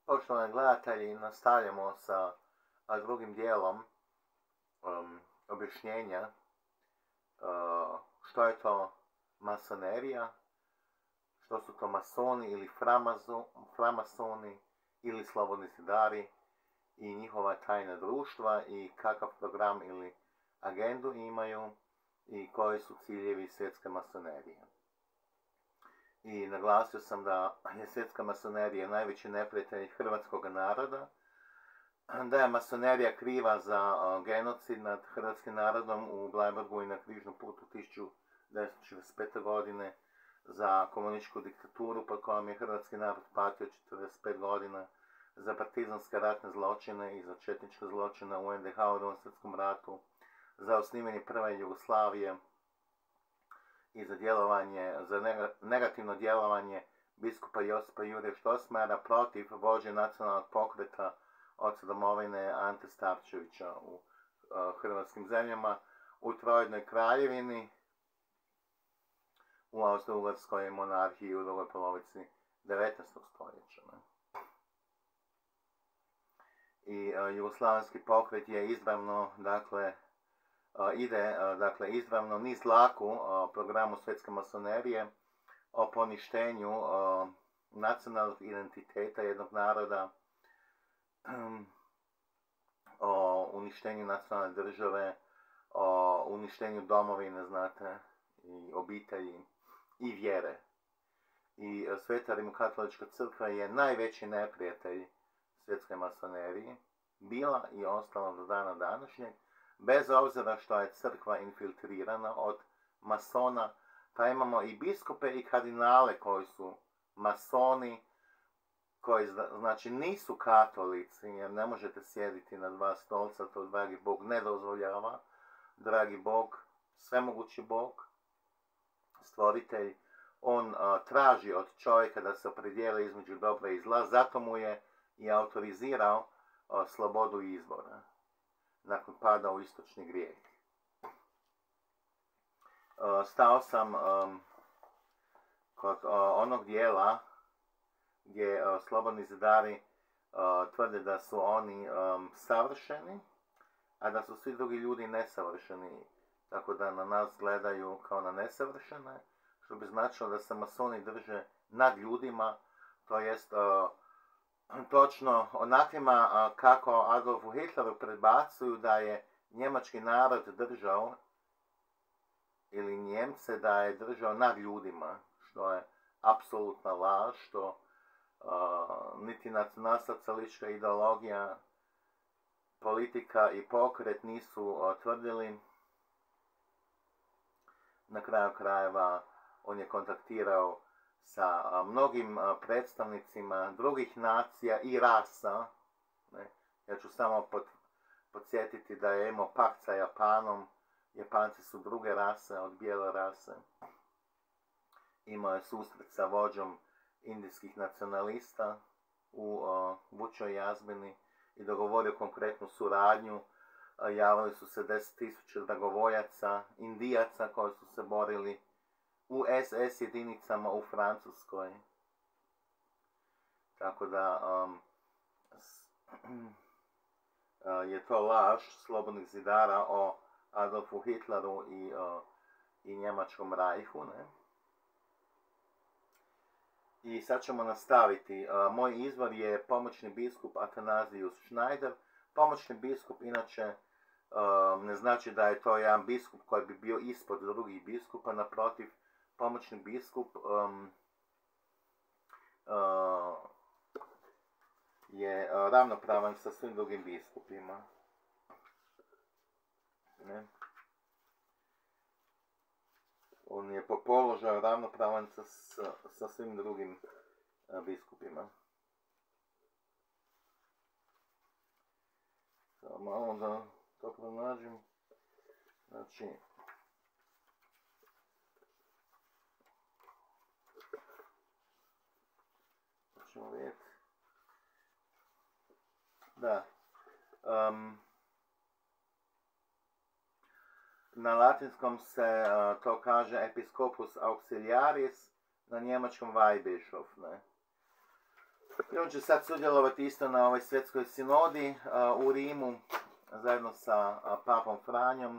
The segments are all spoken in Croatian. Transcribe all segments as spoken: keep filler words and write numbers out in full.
Poštovani gledatelji, nastavljamo sa a, drugim dijelom um, objašnjenja uh, što je to masonerija, što su to masoni ili framazu, framasoni ili slobodni zidari i njihova tajna društva i kakav program ili agendu imaju i koji su ciljevi svjetske masonerije. I naglasio sam da je svjetska masonerija najveći neprijatelj hrvatskog naroda, da je masonerija kriva za genocid nad hrvatskim narodom u Bleiburgu i na Križnom putu tisuću devetsto četrdeset pete. godine, za komunističku diktaturu pod kojom je hrvatski narod patio četrdeset pet godina, za partizanske ratne zločine i za četničke zločine u en de ha u Drugom svjetskom ratu, za osnivanje prve Jugoslavije i za djelovanje, za negativno djelovanje biskupa Josipa Jure Strossmayera protiv vođe nacionalnog pokreta oca domovine Ante Starčevića u uh, hrvatskim zemljama, u Trojednoj kraljevini, u Austro-Ugarskoj monarhiji u drugoj polovici devetnaestog stoljeća. Ne? I uh, jugoslavenski pokret je izravno, dakle, uh, ide, uh, dakle, izravno niz laku uh, programu svjetske masonerije o poništenju uh, nacionalnog identiteta jednog naroda, um, o uništenju nacionalne države, o uništenju domovine, znate, i obitelji i vjere. I uh, Sveta rimokatolička crkva je najveći neprijatelj svjetske masonerije, bila i ostala do dana današnjeg, bez obzira što je crkva infiltrirana od masona, pa imamo i biskupe i kardinale koji su masoni, koji znači nisu katolici, jer ne možete sjediti na dva stolca, to dragi Bog ne dozvoljava. Dragi Bog, svemogući Bog, stvoritelj, on a, traži od čovjeka da se opredijeli između dobra i zla, zato mu je i autorizirao a, slobodu izbora nakon pada u istočni grijeh. A, stao sam a, kod a, onog dijela gdje a, slobodni zidari a, tvrde da su oni a, savršeni, a da su svi drugi ljudi nesavršeni, tako da na nas gledaju kao na nesavršene, što bi značilo da se masoni drže nad ljudima, to jest a, točno onakvima a, kako Adolfu Hitleru predbacuju da je njemački narod držao, ili Njemce da je držao nad ljudima, što je apsolutna laž, što a, niti nacionalsocijalistička ideologija, politika i pokret nisu a, tvrdili. Na kraju krajeva on je kontaktirao sa a, mnogim a, predstavnicima drugih nacija i rasa. Ne? Ja ću samo pod, podsjetiti da je imao pakt sa Japanom. Japanci su druge rase od bijele rase. Imao je susret sa vođom indijskih nacionalista u a, Vučoj jazbini i dogovorio konkretnu suradnju. A, javili su se deset tisuća dragovoljaca, Indijaca koji su se borili u es es jedinicama u Francuskoj. Tako da um, s, uh, je to laž slobodnih zidara o Adolfu Hitleru i, uh, i Njemačkom Rajhu. Ne? I sad ćemo nastaviti. Uh, moj izvor je pomoćni biskup Atanazijus Schneider. Pomoćni biskup, inače, uh, ne znači da je to jedan biskup koji bi bio ispod drugih biskupa, naprotiv, pomoćni biskup um, uh, je uh, ravnopravan sa svim drugim biskupima. Ne? On je po položaju ravnopravan sa, sa, sa svim drugim uh, biskupima. Samo malo da to pronađem. Znači, ćemo vidjeti. Da. Um, na latinskom se uh, to kaže episcopus auxiliaris, na njemačkom Weihbischof, ne. I on će sad sudjelovati isto na ovoj svjetskoj sinodi uh, u Rimu, zajedno sa uh, papom Franjom.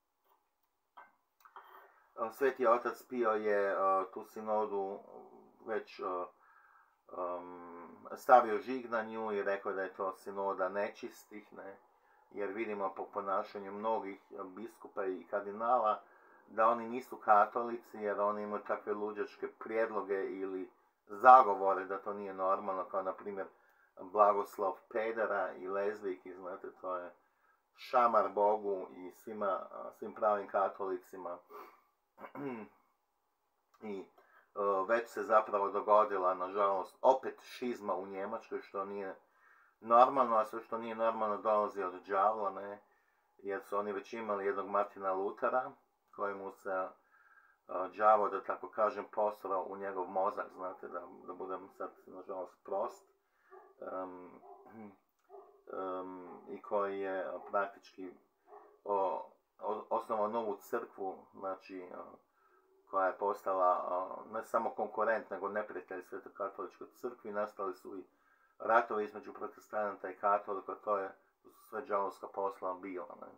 Uh, Sveti otac Pio je uh, tu sinodu već uh, um, stavio žig na nju i rekao da je to sinoda nečistih, ne? Jer vidimo po ponašanju mnogih biskupa i kardinala da oni nisu katolici, jer oni imaju takve luđačke prijedloge ili zagovore da to nije normalno, kao na primjer blagoslov pedera i lezbijki, znate, to je šamar Bogu i svima, svim pravim katolicima. I uh, već se zapravo dogodila, nažalost, opet šizma u Njemačkoj, što nije normalno, a sve što nije normalno dolazi od đavla, ne, jer su oni već imali jednog Martina Lutera, kojemu se uh, đavo, da tako kažem, posrao u njegov mozak, znate, da, da budem sad, nažalost, prost, um, um, i koji je uh, praktički o, o, osnovao novu crkvu, znači, uh, koja je postala uh, ne samo konkurent, nego neprijatelj Svetokatoličkoj crkvi. Nastali su i ratovi između protestanata i katolika, to je sve đavolska posla bila, ne.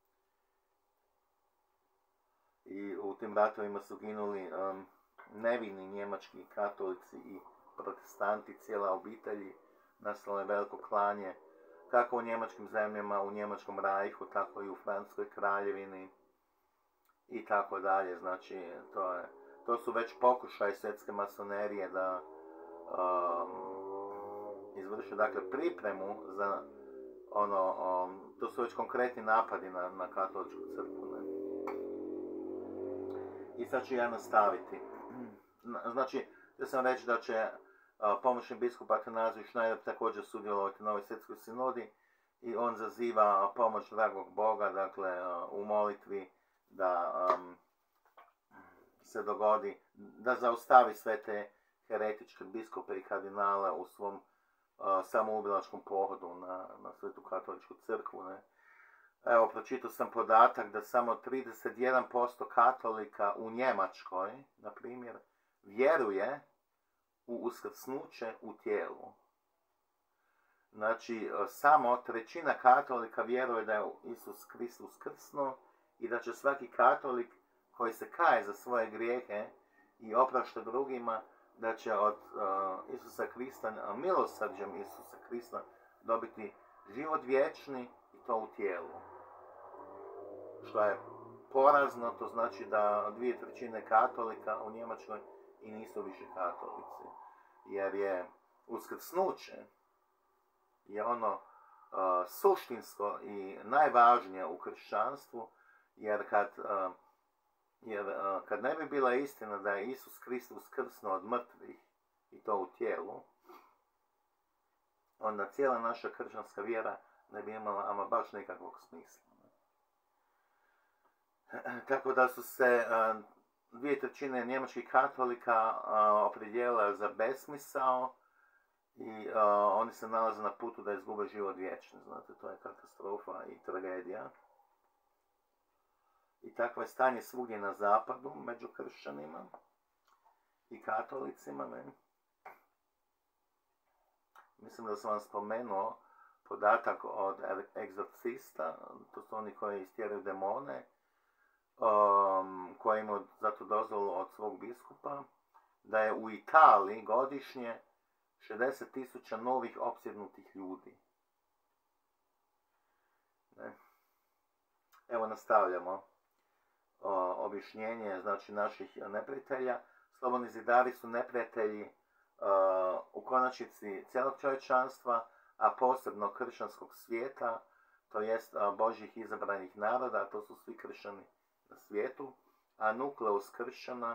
I u tim ratovima su ginuli um, nevini njemački katolici i protestanti, cijela obitelji, nastalo je veliko klanje, kako u njemačkim zemljama, u njemačkom rajhu, tako i u Francuskoj kraljevini i tako dalje. Znači, to, je, to su već pokušaj svjetske masonerije da um, izvrše, dakle, pripremu za ono, um, to su već konkretni napadi na, na katoličku crkvu, ne. I sad ću ja nastaviti. Znači, ja sam reći da će uh, pomoćni biskup Atanazij Schneider također sudjelovati na ovoj svjetskoj sinodi i on zaziva uh, pomoć dragog Boga, dakle, uh, u molitvi da um, se dogodi, da zaustavi sve te heretičke biskupe i kardinale u svom uh, samoubilačkom pohodu na, na Svetu katoličku crkvu, ne. Evo, pročitao sam podatak da samo trideset jedan posto katolika u Njemačkoj, na primjer, vjeruje u uskrsnuće u tijelu. Znači, samo trećina katolika vjeruje da je Isus Krist uskrsnuo i da će svaki katolik koji se kaje za svoje grijehe i oprašta drugima, da će od uh, Isusa Krista, milosrđem Isusa Krista, dobiti život vječni i to u tijelu. Što je porazno, to znači da dvije trećine katolika u Njemačkoj i nisu više katolici. Jer je uskrsnuće je ono uh, suštinsko i najvažnije u kršćanstvu, jer kad, uh, jer, uh, kad ne bi bila istina da je Isus Krist uskrsnuo od mrtvih i to u tijelu, onda cijela naša kršćanska vjera ne bi imala ama baš nekakvog smisla. Tako da su se uh, dvije trećine njemačkih katolika uh, opredijelile za besmisao i uh, oni se nalaze na putu da izgube život vječni. Znate, to je katastrofa i tragedija. I takvo je stanje svugdje na zapadu među kršćanima i katolicima, ne? Mislim da sam vam spomenuo podatak od egzorcista, to su oni koji istjeraju demone, um, koji imaju zato dozvolu od svog biskupa, da je u Italiji godišnje šezdeset tisuća novih opsjednutih ljudi. Ne? Evo nastavljamo. O, objašnjenje, znači, naših neprijatelja. Slobodni zidari su neprijatelji uh, u konačnici cijelog čovječanstva, a posebno kršćanskog svijeta, to jest uh, Božjih izabranih naroda, a to su svi kršćani na svijetu, a nukleus kršćana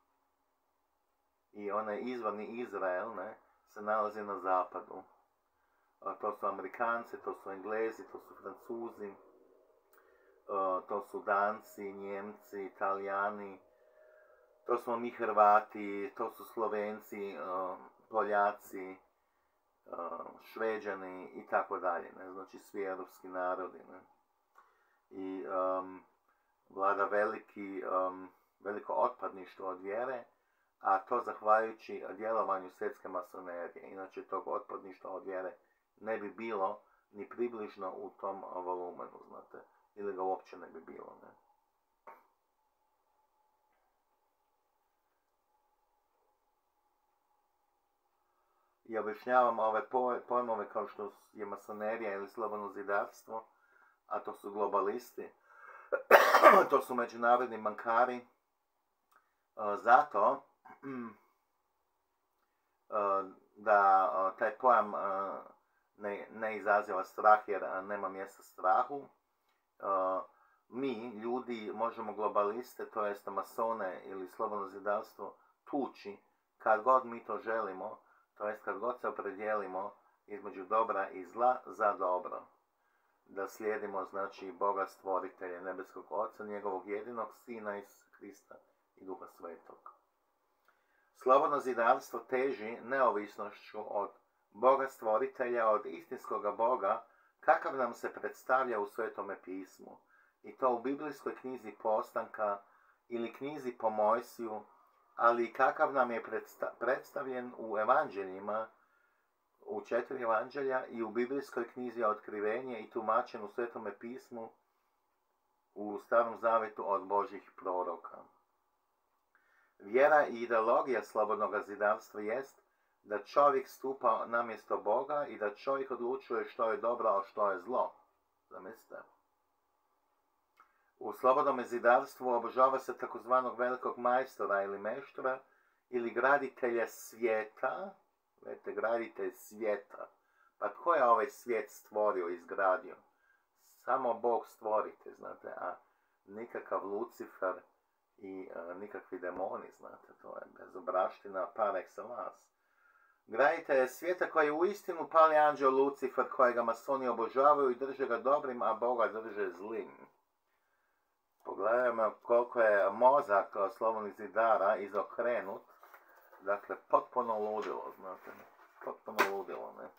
i onaj izvorni Izrael, ne, se nalazi na zapadu. Uh, to su Amerikanci, to su Englezi, to su Francuzi, uh, to su Danci, Njemci, Italijani, to smo mi Hrvati, to su Slovenci, uh, Poljaci, uh, Šveđani i tako dalje, ne, znači svi europski narodi, ne. I um, vlada veliki, um, veliko otpadništvo od vjere, a to zahvaljujući djelovanju svjetske masonerije. Inače tog otpadništva od vjere ne bi bilo ni približno u tom volumenu, znate, ili ga uopće ne bi bilo, ne. I objašnjavam ove pojmove kao što je masonerija ili slobodno zidarstvo, a to su globalisti, to su međunarodni bankari, zato da taj pojam ne, ne izaziva strah jer nema mjesta strahu. Mi, ljudi, možemo globaliste, to jest masone ili slobodno zidarstvo, tući kad god mi to želimo, to jest kad god se opredijelimo između dobra i zla za dobro. Da slijedimo, znači, Boga stvoritelja, nebeskog Oca, njegovog jedinog Sina Isusa Krista i Duha Svetog. Slobodno zidarstvo teži neovisnošću od Boga stvoritelja, od istinskoga Boga, kakav nam se predstavlja u Svetome pismu. I to u biblijskoj knjizi Postanka ili knjizi po Mojsiju, ali kakav nam je predstavljen u evanđeljima, u četiri evanđelja i u biblijskoj knjizi Otkrivenje i tumačen u Svetome pismu u Starom Zavetu od Božjih proroka. Vjera i ideologija slobodnog zidarstva jest da čovjek stupa na mjesto Boga i da čovjek odlučuje što je dobro, a što je zlo. Zamislite. U slobodnom zidarstvu obožava se takozvanog velikog majstora ili meštora ili graditelja svijeta. Vidite, graditelj svijeta. Pa tko je ovaj svijet stvorio, izgradio? Samo Bog stvorite, znate, a nikakav Lucifer i a, nikakvi demoni, znate, to je bezobraština par excellence. Graditelj je svijeta koji je uistinu pali anđeo Lucifer, kojega masoni obožavaju i drže ga dobrim, a Boga drže zlim. Pogledajmo koliko je mozak slobodnih zidara izokrenut. Dakle, potpuno ludilo, znate, potpuno ludilo, ne.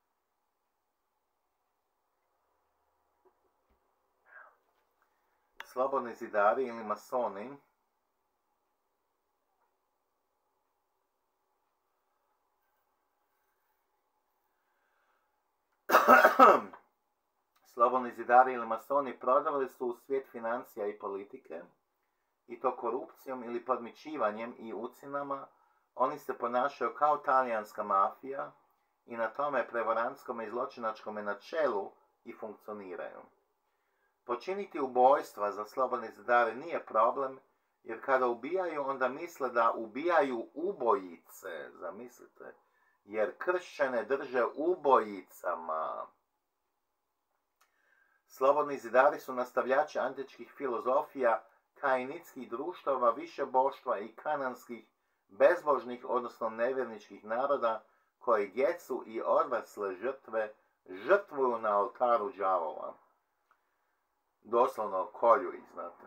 Slobodni zidari ili masoni Slobodni zidari ili masoni prodavali su u svijet financija i politike, i to korupcijom ili podmićivanjem i ucjenama. Oni se ponašaju kao talijanska mafija i na tome prevarantskom i zločinačkom načelu i funkcioniraju. Počiniti ubojstva za slobodne zidare nije problem, jer kada ubijaju, onda misle da ubijaju ubojice, zamislite, jer kršćane drže ubojicama. Slobodni zidari su nastavljači antičkih filozofija, kainitskih društava, višeboštva i kananskih bezbožnih, odnosno nevjerničkih naroda, koji djecu i odrasle žrtve žrtvuju na oltaru đavola. Doslovno kolju ih, znate.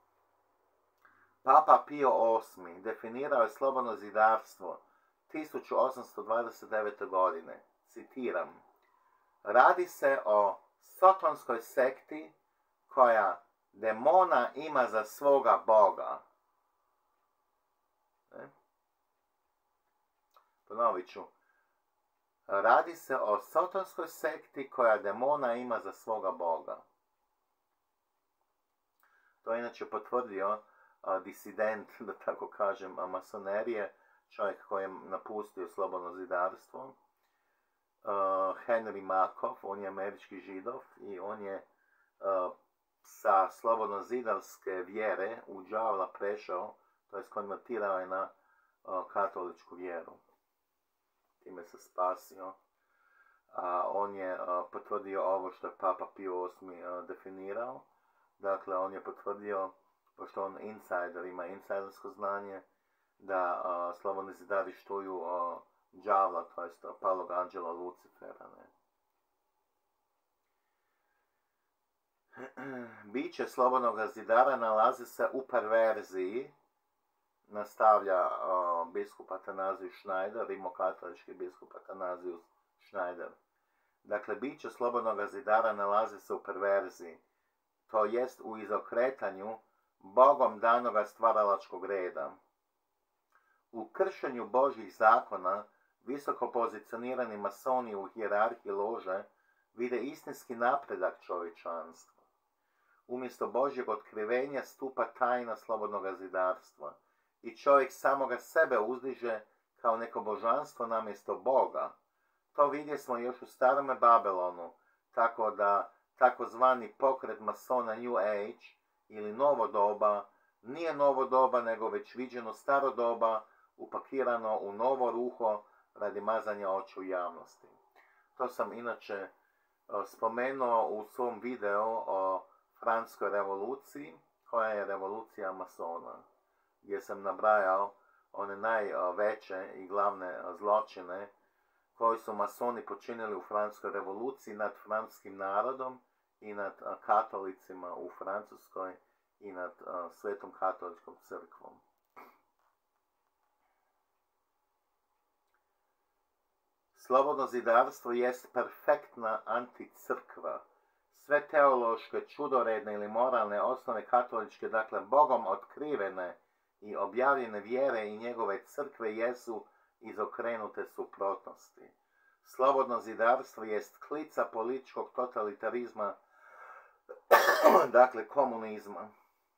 Papa Pio osmi definirao je slobodno zidarstvo tisuću osamsto dvadeset devete. godine. Citiram: radi se o sotonskoj sekti koja demona ima za svoga Boga. Ne? Ponovit ću. Radi se o sotonskoj sekti koja demona ima za svoga Boga. To je inače potvrdio a, disident, da tako kažem, a, masonerije, čovjek koji je napustio slobodno zidarstvo, uh, Henry Makov, on je američki židov i on je uh, sa slobodno zidarske vjere u đavla prešao, to je konvertirao je na uh, katoličku vjeru. Time se spasio. A on je uh, potvrdio ovo što je Papa Pio osmi uh, definirao. Dakle, on je potvrdio, pošto on insider, ima insajdersko znanje, da uh, slobodni zidari štuju uh, đavla, to jest uh, palog anđela Lucifera. Ne? Biće slobodnog zidara nalazi se u perverziji, nastavlja uh, biskup Atanaziju Schneider, rimokatolički biskup Atanaziju Schneider. Dakle, biće slobodnog zidara nalazi se u perverziji, to jest u izokretanju Bogom danoga stvaralačkog reda. U kršenju Božjih zakona visoko pozicionirani masoni u hijerarhiji lože vide istinski napredak čovječanstva. Umjesto Božjeg otkrivenja stupa tajna slobodnog zidarstva i čovjek samoga sebe uzdiže kao neko božanstvo namjesto Boga. To vidje smo još u starome Babilonu, tako da takozvani pokret masona New Age ili novo doba nije novo doba nego već viđeno staro doba upakirano u novo ruho radi mazanja očiju javnosti. To sam inače spomenuo u svom videu o Francuskoj revoluciji, koja je revolucija masona, gdje sam nabrajao one najveće i glavne zločine koji su masoni počinili u Francuskoj revoluciji nad francuskim narodom i nad katolicima u Francuskoj i nad Svetom katoličkom crkvom. Slobodno zidarstvo jest perfektna anticrkva. Sve teološke, čudoredne ili moralne osnove katoličke, dakle Bogom otkrivene i objavljene vjere i njegove crkve jesu izokrenute suprotnosti. Slobodno zidarstvo jest klica političkog totalitarizma, dakle komunizma.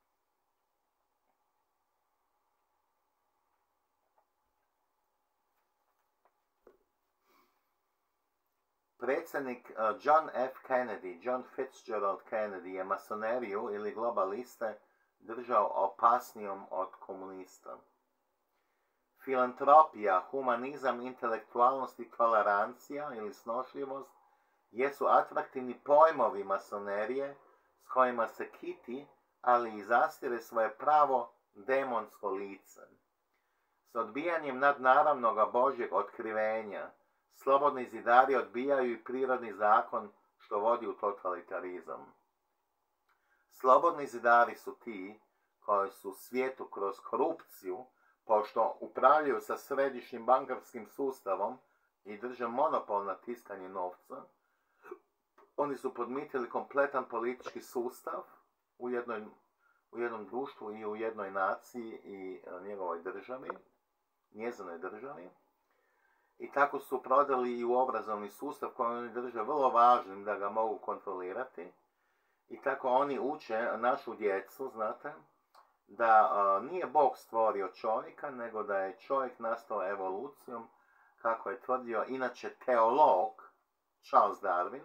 Predsjednik John F. Kennedy, John Fitzgerald Kennedy, je masoneriju ili globaliste držao opasnijom od komunista. Filantropija, humanizam, intelektualnost i tolerancija ili snošljivost jesu atraktivni pojmovi masonerije s kojima se kiti, ali i zastire svoje pravo demonsko lice. S odbijanjem nadnaravnoga Božjeg otkrivenja, slobodni zidari odbijaju i prirodni zakon što vodi u totalitarizam. Slobodni zidari su ti koji su svijetu kroz korupciju, pošto upravljaju sa središnjim bankarskim sustavom i drže monopol na tiskanje novca, oni su podmitili kompletan politički sustav u, jednoj, u jednom društvu i u jednoj naciji i njegovoj državi, njezinoj državi. I tako su prodali i u obrazovni sustav koji oni drže vrlo važnim da ga mogu kontrolirati. I tako oni uče našu djecu, znate, da a, nije Bog stvorio čovjeka, nego da je čovjek nastao evolucijom, kako je tvrdio inače teolog Charles Darwin,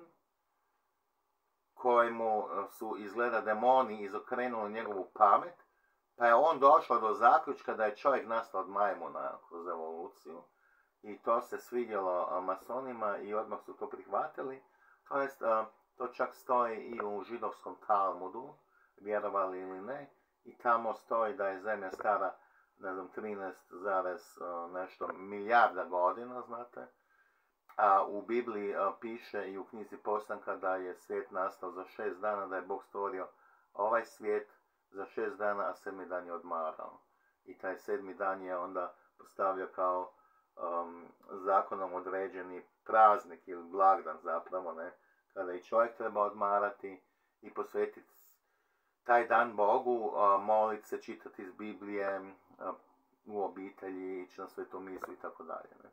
kojemu su izgleda demoni izokrenuli njegovu pamet, pa je on došao do zaključka da je čovjek nastao od majmuna kroz evoluciju. I to se svidjelo masonima i odmah su to prihvatili. To jest, to čak stoji i u židovskom Talmudu, vjerovali ili ne. I tamo stoji da je zemlja stara, ne znam, trinaest zarez nešto milijarda godina, znate. A u Bibliji piše i u knjizi Postanka da je svijet nastao za šest dana, da je Bog stvorio ovaj svijet za šest dana, a sedmi dan je odmarao. I taj sedmi dan je onda postavio kao Um, zakonom određeni praznik ili blagdan zapravo, ne, kada i čovjek treba odmarati i posvetiti taj dan Bogu, uh, moliti se, čitati iz Biblije, uh, u obitelji, ići na svetu misu i tako dalje. Ne.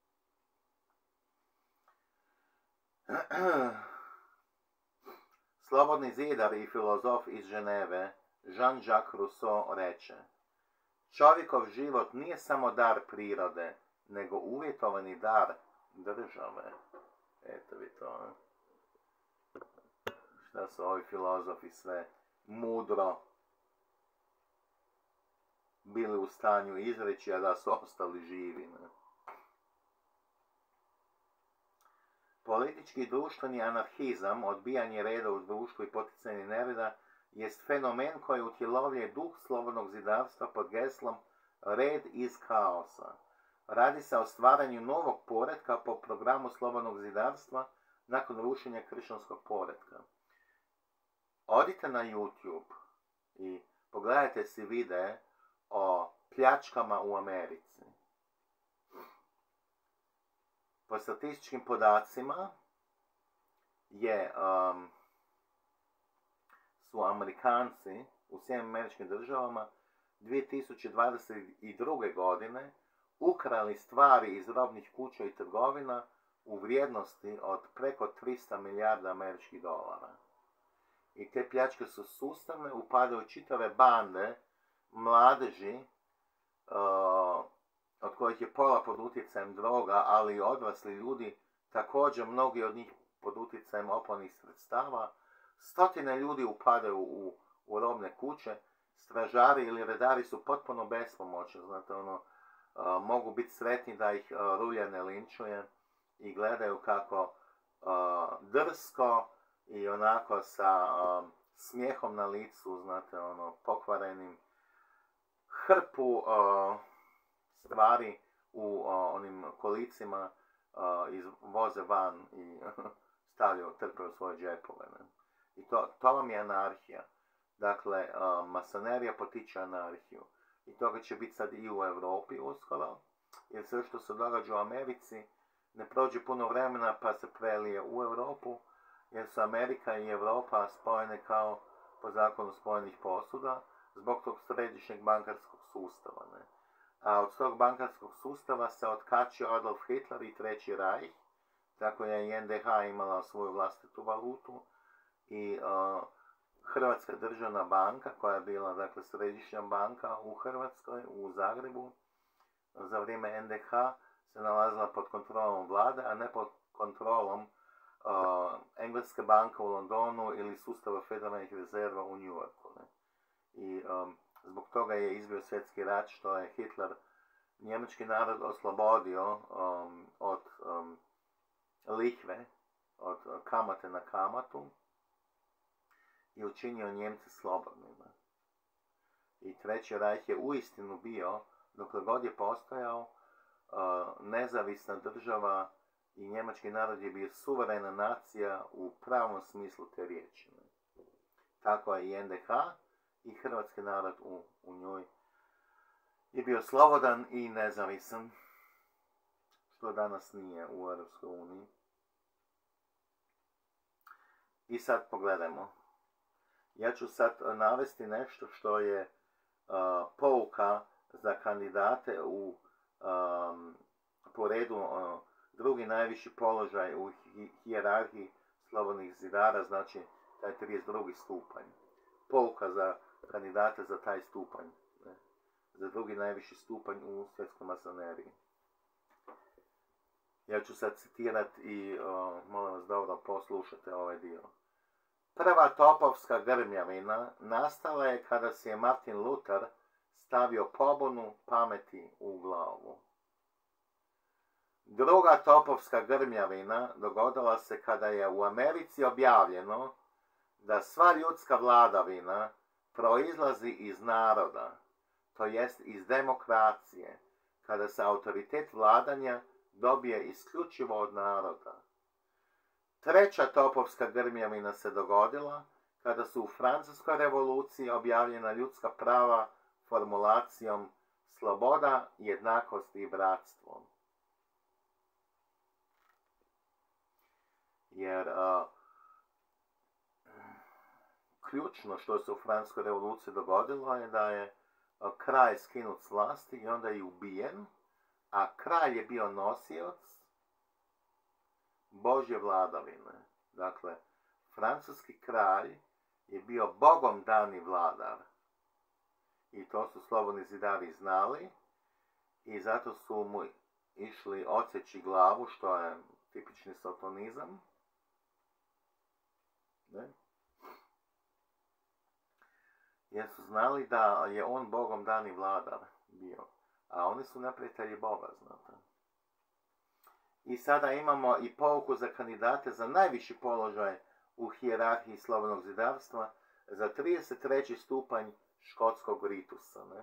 Slobodni zidar i filozof iz Ženeve, Jean-Jacques Rousseau, reče: čovjekov život nije samo dar prirode, nego uvjetovani dar države. Eto vi to, ne? Šta su ovi filozofi sve mudro bili u stanju izreći, a da su ostali živi, ne? Politički i društveni anarhizam, odbijanje reda u društvu i poticanje nereda, jest fenomen koji utjelovljuje duh slobodnog zidarstva pod geslom red iz kaosa. Radi se o stvaranju novog poretka po programu slobodnog zidarstva nakon rušenja kršćanskog poretka. Odite na YouTube i pogledajte si videe o pljačkama u Americi. Po statističkim podacima je, um, su Amerikanci u Sjedinjenim Američkim Državama dvije tisuće dvadeset druge godine ukrali stvari iz robnih kuća i trgovina u vrijednosti od preko tristo milijarda američkih dolara. I te pljačke su sustavne, upadaju čitave bande mladeži, uh, od kojih je pola pod utjecajem droga, ali i odrasli ljudi, također mnogi od njih pod utjecajem opojnih sredstava. Stotine ljudi upadaju u, u robne kuće, stražari ili redari su potpuno bespomoćni, znate, ono, uh, mogu biti sretni da ih uh, rulja ne linčuje i gledaju kako uh, drsko i onako sa uh, smijehom na licu, znate, ono, pokvarenim, hrpu uh, stvari u uh, onim kolicima uh, izvoze van i stavljaju, trpaju svoje džepove. Ne? I to, to vam je anarhija. Dakle, uh, masonerija potiče anarhiju. I toga će biti sad i u Europi uskoro, jer sve što se događa u Americi ne prođe puno vremena pa se prelije u Europu, jer su Amerika i Europa spojene kao po zakonu spojenih posuda zbog tog središnjeg bankarskog sustava. Ne? A od tog bankarskog sustava se otkačio Adolf Hitler i Treći Reich, tako je i N D H imala svoju vlastitu valutu i uh, Hrvatska državna banka, koja je bila, dakle, središnja banka u Hrvatskoj, u Zagrebu, za vrijeme N D H se nalazila pod kontrolom vlade, a ne pod kontrolom uh, Engleske banke u Londonu ili sustava federalnih rezerva u New Yorku. Ne? I um, zbog toga je izbio svjetski rat, što je Hitler njemački narod oslobodio um, od um, lihve, od kamate na kamatu i učinio Njemce slobodnima. I Treći Reich je uistinu bio, dokle god je postojao, uh, nezavisna država i njemački narod je bio suverena nacija u pravom smislu te riječi. Tako je i N D H i hrvatski narod u, u njoj je bio slobodan i nezavisan, što danas nije u Europskoj uniji. I sad pogledajmo. Ja ću sad navesti nešto što je uh, pouka za kandidate u um, po redu uh, drugi najviši položaj u hi- hijerarhiji slobodnih zidara, znači taj trideset drugi stupanj. Pouka za kandidate za taj stupanj, ne? Za drugi najviši stupanj u svjetskoj masoneriji. Ja ću sad citirati i uh, molim vas dobro poslušajte ovaj dio. Prva topovska grmljavina nastala je kada si je Martin Luther stavio pobunu pameti u glavu. Druga topovska grmljavina dogodila se kada je u Americi objavljeno da sva ljudska vladavina proizlazi iz naroda, to jest iz demokracije, kada se autoritet vladanja dobije isključivo od naroda. Treća topovska grmljavina se dogodila kada su u Francuskoj revoluciji objavljena ljudska prava formulacijom sloboda, jednakost i bratstvo. Jer uh, ključno što se u Francuskoj revoluciji dogodilo je da je uh, kralj skinut s vlasti i onda je ubijen, a kralj je bio nosioc Božje vladavine. Dakle, francuski kralj je bio Bogom dani vladar. I to su slobodni zidari znali i zato su mu išli odsjeći glavu, što je tipični sotonizam. Ne? Jer su znali da je on Bogom dani vladar bio, a oni su neprijatelji Boga, znate. I sada imamo i pouku za kandidate za najviši položaj u hijerarhiji slobodnog zidarstva za trideset treći stupanj škotskog ritusa. Ne?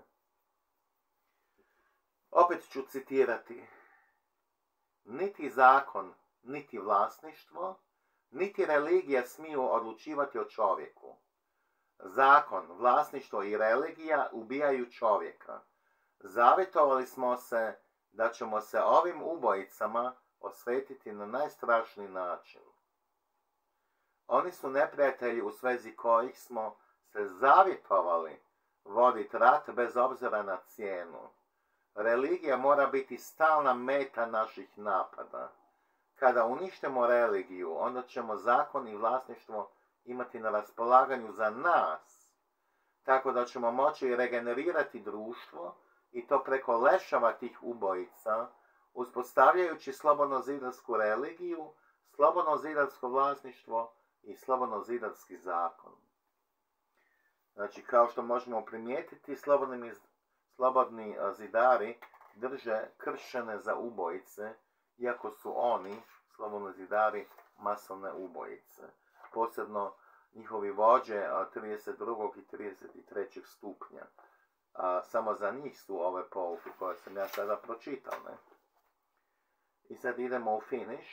Opet ću citirati. Niti zakon, niti vlasništvo, niti religija smiju odlučivati o čovjeku. Zakon, vlasništvo i religija ubijaju čovjeka. Zavjetovali smo se da ćemo se ovim ubojicama osvetiti na najstrašniji način. Oni su neprijatelji u svezi kojih smo se zavjetovali voditi rat bez obzira na cijenu. religija mora biti stalna meta naših napada. Kada uništimo religiju, onda ćemo zakon i vlasništvo imati na raspolaganju za nas, tako da ćemo moći regenerirati društvo i to preko lešava tih ubojica, uspostavljajući slobodno-zidarsku religiju, slobodno-zidarsko vlasništvo i slobodno-zidarski zakon. Znači, kao što možemo primijetiti, slobodni, slobodni zidari drže kršćane za ubojice, iako su oni, slobodni zidari, masovne ubojice. Posebno njihovi vođe trideset drugog i trideset trećeg stupnja. A, samo za njih su ove pouke koje sam ja sada pročitao. Ne? I sad idemo u finish.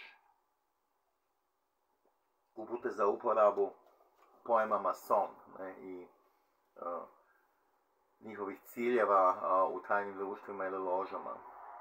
Upute za uporabu pojma mason, ne? I uh, njihovih ciljeva uh, u tajnim društvima ili ložama.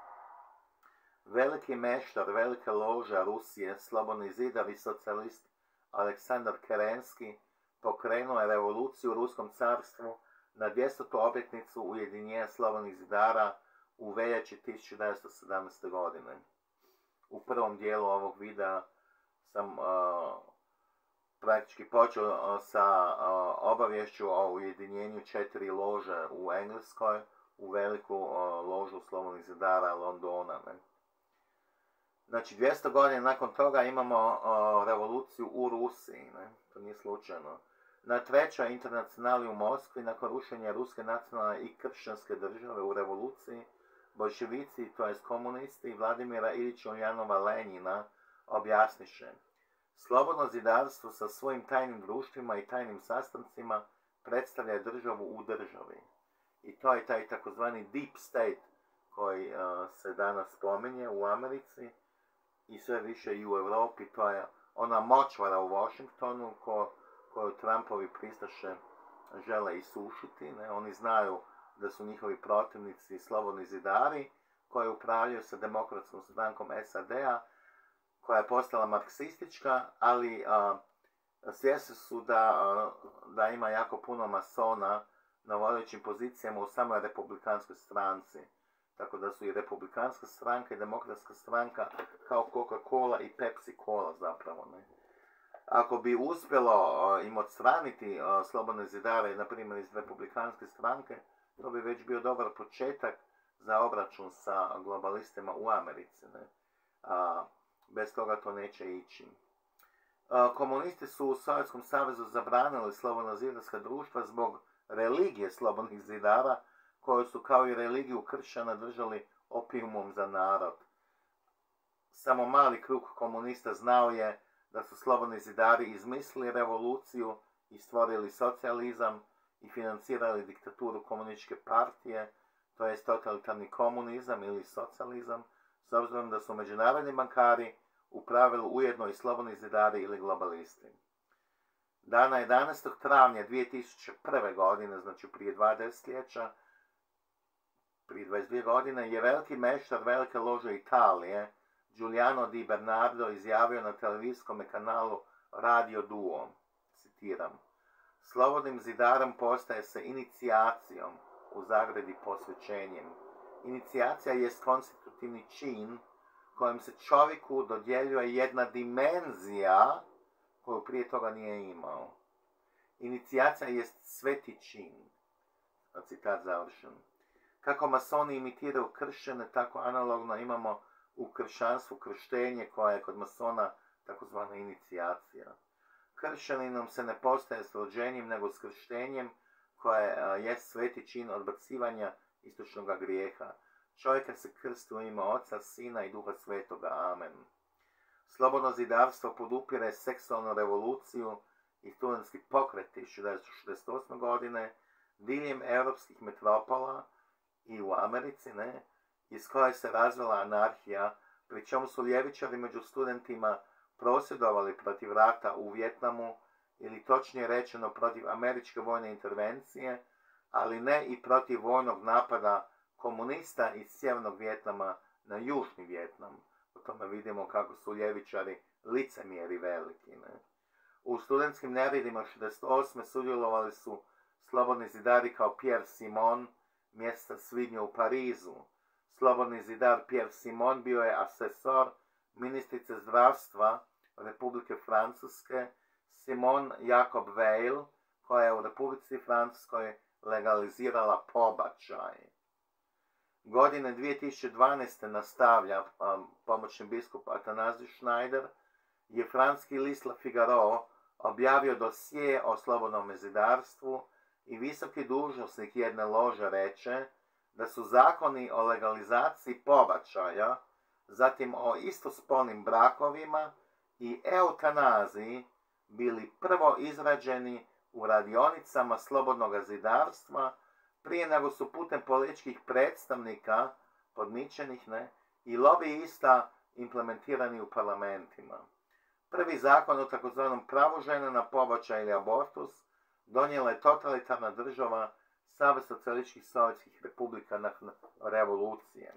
Veliki meštar velike lože Rusije, slobodni zidar i socijalist Aleksandar Kerenski pokrenuo je revoluciju u Ruskom carstvu na dvjestotu obljetnicu ujedinjenja slobodnih zidara u veljači tisuću devetsto sedamnaeste. godine. U prvom dijelu ovog videa sam uh, praktički počeo uh, sa uh, obavješću o ujedinjenju četiri lože u Engleskoj u veliku uh, ložu slobodnih zidara Londona. Ne? Znači, dvjesto godina nakon toga imamo uh, revoluciju u Rusiji, ne? To nije slučajno. Na trećoj internacionali u Moskvi, nakon rušenja Ruske nacionalne i kršćanske države u revoluciji, bolševici, to jest komunisti, Vladimira Ilića Uljanova Lenjina, objasniše: slobodno zidarstvo sa svojim tajnim društvima i tajnim sastancima predstavlja državu u državi. I to je taj takozvani deep state koji uh, se danas spominje u Americi i sve više i u Europi. To je ona močvara u Washingtonu ko, koju Trumpovi pristaše žele isušiti. Ne? Oni znaju da su njihovi protivnici slobodni zidari koji upravljaju sa demokratskom strankom S A D-a, koja je postala marksistička, ali a, svjesni su da, a, da ima jako puno masona na vodećim pozicijama u samoj republikanskoj stranci. Tako da su i republikanska stranka i demokratska stranka kao Coca-Cola i Pepsi-Cola zapravo. Ne? Ako bi uspjelo a, im odstraniti a, slobodne zidare, na primjer iz republikanske stranke, to bi već bio dobar početak za obračun sa globalistima u Americi. Ne? A, bez toga to neće ići. A, komunisti su u Sovjetskom savezu zabranili slobodno zidarska društva zbog religije slobodnih zidara, koju su kao i religiju kršćana držali opijumom za narod. Samo mali krug komunista znao je da su slobodni zidari izmislili revoluciju i stvorili socijalizam i financirali diktaturu komunističke partije, to jest totalitarni komunizam ili socijalizam, s obzirom da su međunarodni bankari u pravilu ujedno i slobodni zidari ili globalisti. Dana jedanaestog travnja dvije tisuće prve. godine, znači prije dva desetljeća, prije dvadeset dvije godine, je veliki meštar velike lože Italije, Giuliano Di Bernardo, izjavio na televizijskom kanalu Radio Duo, citiram: slobodnim zidarom postaje se inicijacijom, u zagradi posvećenjem. Inicijacija jest konstitutivni čin kojim se čovjeku dodjeljuje jedna dimenzija koju prije toga nije imao. Inicijacija jest sveti čin. Citat završen. Kako masoni imitiraju kršćane, tako analogno imamo u kršćanstvu krštenje koje je kod masona takozvana inicijacija. Kršćaninom se ne postaje s rođenjem, nego s krštenjem, koje je sveti čin odbacivanja istočnog grijeha. Čovjeka se krsti u ime Oca, Sina i Duha Svetoga. Amen. Slobodno zidarstvo podupire seksualnu revoluciju i studentski pokret tisuću devetsto šezdeset osme. godine diljem europskih metropola i u Americi, ne, iz koje se razvila anarhija, pri čemu su ljevičari među studentima prosvjedovali protiv rata u Vijetnamu, ili točnije rečeno protiv američke vojne intervencije, ali ne i protiv vojnog napada komunista iz sjevernog Vijetnama na južni Vijetnam. O tome vidimo kako su ljevičari licemjeri veliki. Ne? U studentskim neredima šezdeset osme. sudjelovali su slobodni zidari kao Pierre Simon, mjesta svibnja u Parizu. slobodni zidar Pierre Simon bio je asesor ministrice zdravstva Republike Francuske Simone Jacob Veil, koja je u Republici Francuskoj legalizirala pobačaj. Godine dvije tisuće dvanaeste nastavlja um, pomoćni biskup Atanazij Schneider, je francuski list Le Figaro objavio dosije o slobodnom zidarstvu i visoki dužnosnik jedne lože reče da su zakoni o legalizaciji pobačaja, zatim o istospolnim brakovima i eutanaziji bili prvo izrađeni u radionicama slobodnog zidarstva prije nego su putem političkih predstavnika, podmićenih ne, i lobijista implementirani u parlamentima. Prvi zakon o takozvanom pravu žene na pobačaj ili abortus donijela je totalitarna država Savez socijalističkih sovjetskih republika nakon revolucije.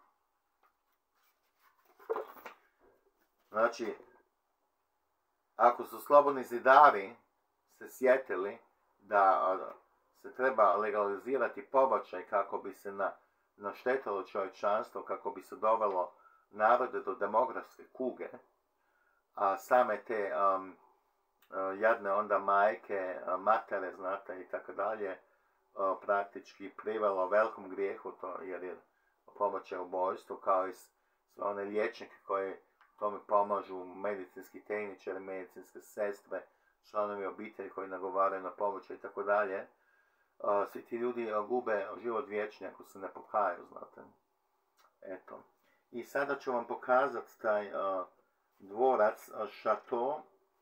Znači, ako su slobodni zidari se sjetili da se treba legalizirati pobačaj kako bi se na, naštetilo čovječanstvo, kako bi se dovelo narode do demografske kuge, a same te um, jadne onda majke, matere, znate, i tako dalje, praktički privelo velikom grijehu, to, jer je pobačaj ubojstvo, kao i sve one liječnike koji tome pomažu, medicinski tehničari, medicinske sestre, članovi obitelji koji nagovaraju na pobačaj i tako dalje. Svi ti ljudi gube život vječni ako se ne pokaju, znate. Eto. I sada ću vam pokazati taj uh, dvorac uh, Chateau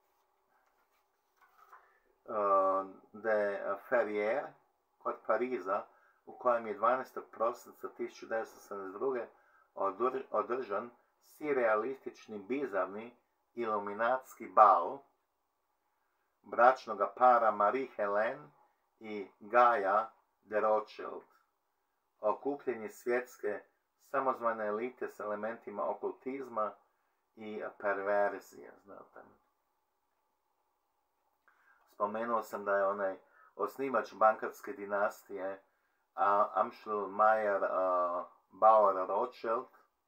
uh, de Ferrières kod Pariza, u kojem je dvanaestog prosinca tisuću devetsto sedamdeset druge. održan sirealistični bizarni iluminatski bal bračnoga para Marie-Helene i Gaja de Rothschild. Okupljenje svjetske samozvane elite s elementima okultizma i perverzije, znate. Spomenuo sam da je onaj osnivač bankarske dinastije Amschel Mayer uh, Bauer Rothschild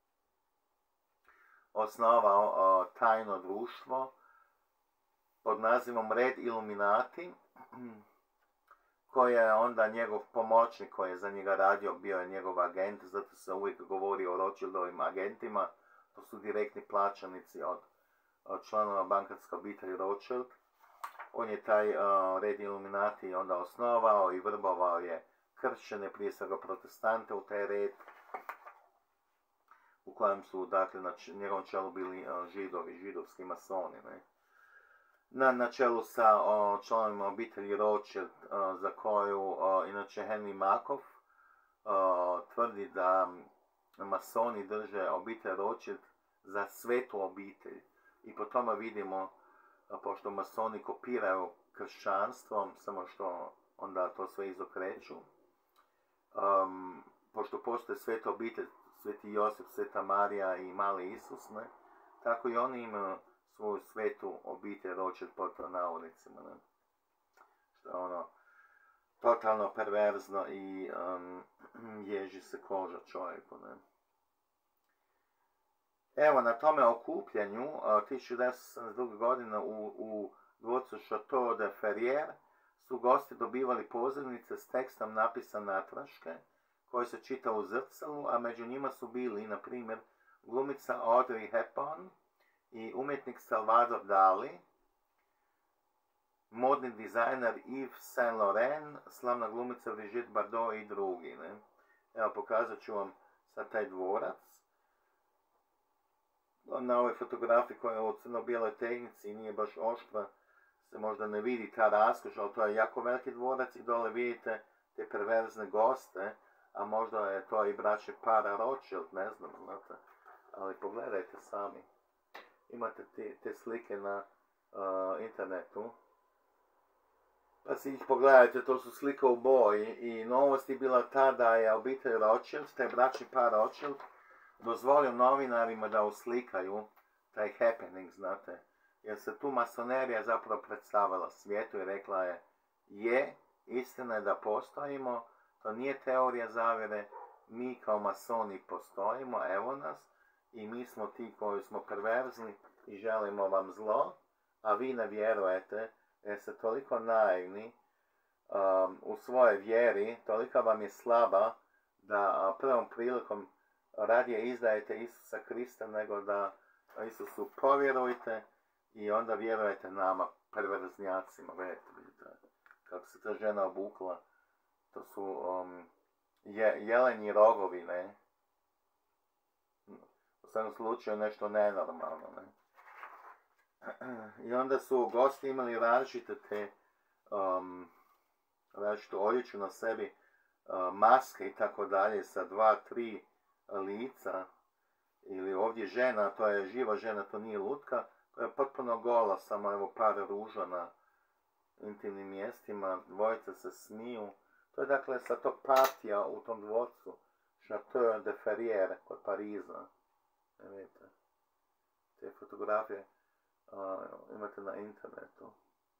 osnovao uh, tajno društvo pod nazivom Red Illuminati, koji je onda njegov pomoćnik koji je za njega radio, bio je njegov agent, zato se uvijek govori o Rothschildovim agentima, to su direktni plaćanici od, od članova bankarske obitelji Rothschild. On je taj uh, Red Illuminati onda osnovao i vrbovao je kršćane, prije svega protestante, u taj red, u kojem su, dakle, na njegovom čelu bili uh, židovi, židovski masoni, ne? Na, na čelu sa o, članovima obitelji Rothschild, o, za koju, o, inače, Henry Markov o, tvrdi da masoni drže obitelj Rothschild za svetu obitelj. I po tome vidimo, a, pošto masoni kopiraju kršćanstvom, samo što onda to sve izokreću, um, pošto postoje sveta obitelj, Sveti Josip, Sveta Marija i Mali Isus, ne? Tako i oni imaju svoju svetu obitelj Rothschild pod navodnicima, ne? Što je ono totalno perverzno i um, ježi se koža čovjeku, ne? Evo, na tome okupljanju uh, tisuću devetsto sedamdeset druge. godine u, u dvorcu Chateau de Ferrières su gosti dobivali pozivnice s tekstom napisan natraške, koji se čita u zrcalu, a među njima su bili, na primjer, glumica Audrey Hepburn i umjetnik Salvador Dali, modni dizajner Yves Saint Laurent, slavna glumica Brigitte Bardot i drugi, ne? Evo, pokazat ću vam sad taj dvorac. Na ovoj fotografiji koja je u crno-bijeloj tehnici i nije baš oštra, se možda ne vidi ta raskoš, ali to je jako veliki dvorac i dole vidite te perverzne goste, a možda je to i braće para Rothschild, ne znam, znate, ali pogledajte sami. Imate te, te slike na uh, internetu, pa si ih pogledajte, to su slike u boji i novost je bila ta da je obitelj Rothschild, taj bračni par Rothschild, dozvolio novinarima da uslikaju taj happening, znate, jer se tu masonerija zapravo predstavila svijetu i rekla je, je, istina je da postojimo, to nije teorija zavjere, mi kao masoni postojimo, evo nas, i mi smo ti koji smo perverzni i želimo vam zlo, a vi ne vjerujete, jer ste toliko naivni um, u svojoj vjeri, tolika vam je slaba, da prvom prilikom radije izdajete Isusa Krista, nego da Isusu povjerujete i onda vjerujete nama, perverznjacima. Vidite, vidite, kako se ta žena obukla. To su um, je, jelenji rogovi, ne? U svakom slučaju nešto nenormalno, ne? I onda su gosti imali različite te, um, različitu odjeću na sebi, uh, maske i tako dalje, sa dva, tri lica. Ili ovdje žena, to je živa žena, to nije lutka, koja je potpuno gola, samo evo par ruža na intimnim mjestima, dvojica se smiju. To je dakle sa tog partija u tom dvorcu, Chateau de Ferrière kod Pariza. Ne vidite, te fotografije uh, imate na internetu.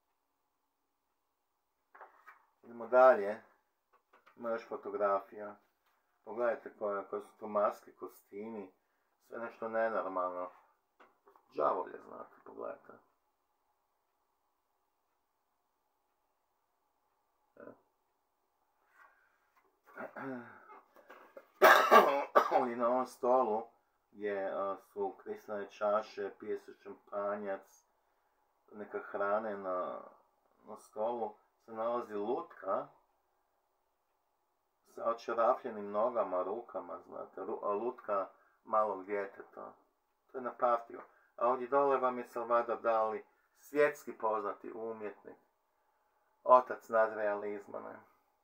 Idemo dalje, ima još fotografija. Pogledajte koje, koje su tu maske, kostimi, sve nešto nenormalno. Đavolje, znate, pogledajte. I na ovom stolu gdje su kristalne čaše, pije se šampanjac, neka hrane na, na stolu, se nalazi lutka sa očarapljenim nogama, rukama, znate, lutka malog djeteta. To je na partiju. A ovdje dole vam je Salvador Dali, svjetski poznati umjetnik, otac nadrealizma, ne?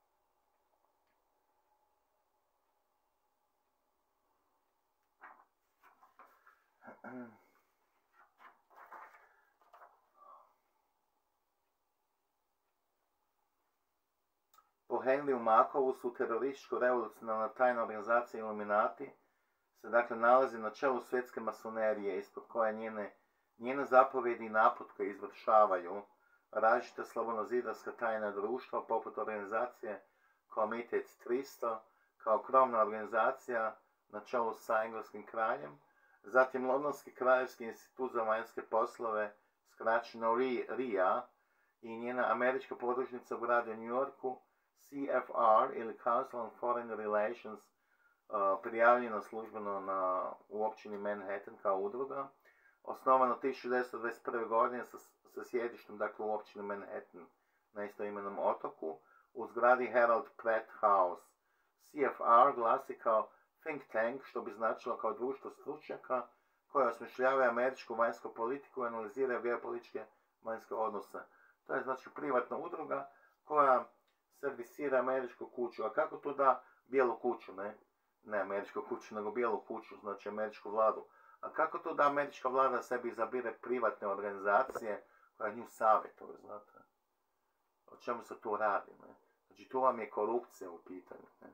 Po Henriju Makovu su terorističko-revolucionarna tajna organizacija Illuminati se dakle nalazi na čelu svjetske masonerije, ispod koje njene, njene zapovjedi i naputke izvršavaju različita slobodnozidarska tajna društva, poput organizacije Komitet tristo, kao krovna organizacija na čelu sa engleskim kraljem, zatim Londonski kraljevski institut za vanjske poslove, skraćeno R I A, i njena američka podružnica u gradu New Yorku, C F R ili Council on Foreign Relations, uh, prijavljeno službeno na, u općini Manhattan kao udruga, osnovano tisuću devetsto dvadeset prve. godine sa, sa sjedištem dakle, u općini Manhattan na istoimenom otoku, u zgradi Harold Pratt House. C F R glasi kao think tank, što bi značilo kao društvo stručnjaka koje osmišljavaju američku vanjsku politiku i analiziraju geopolitičke vanjske odnose. To je znači privatna udruga koja servisira američku kuću. A kako to da bijelu kuću, ne? Ne američku kuću, nego bijelu kuću, znači američku vladu. A kako to da američka vlada sebi izabire privatne organizacije koja nju savjetuje, znate? O čemu se tu radi, ne? Znači tu vam je korupcija u pitanju, ne?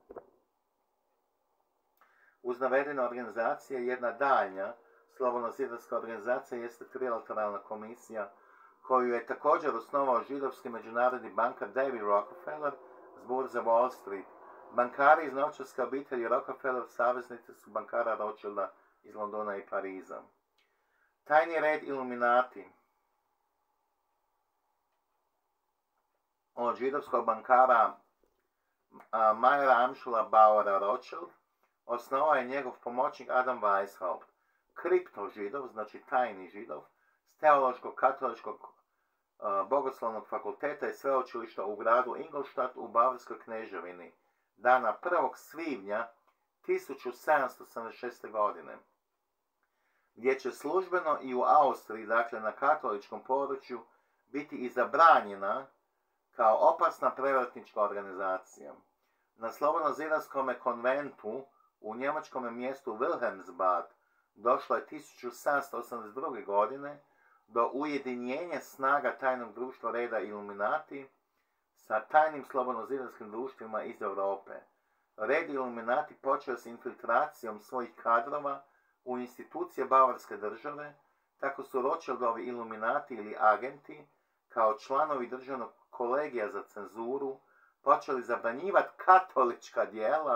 Uz navedene organizacije, jedna daljnja slobodnozidarska organizacija jeste trilateralna komisija, koju je također osnovao židovski međunarodni bankar David Rockefeller s burze Wall Street. Bankari iz novčarske obitelji Rockefeller saveznici su bankara Rothschilda iz Londona i Pariza. Tajni red Illuminati od židovskog bankara Majera Amschula Bauera Rothschild osnovao je njegov pomoćnik Adam Weishaupt. Kripto židov, znači tajni židov, s teološkog katoličkog uh, bogoslovnog fakulteta i sveučilišta u gradu Ingolstadt u Bavarskoj kneževini, dana prvog svibnja tisuću sedamsto sedamdeset šeste. godine, gdje će službeno i u Austriji, dakle na katoličkom području, biti i zabranjena kao opasna prevratnička organizacija. Na slobodnozidarskom konventu u njemačkom mjestu Wilhelmsbad došlo je tisuću sedamsto osamdeset druge. godine do ujedinjenja snaga tajnog društva reda Illuminati sa tajnim slobodnozidarskim društvima iz Europe. Red Illuminati počeo s infiltracijom svojih kadrova u institucije Bavarske države, tako su Rothschildovi Illuminati ili agenti, kao članovi državnog kolegija za cenzuru, počeli zabranjivati katolička djela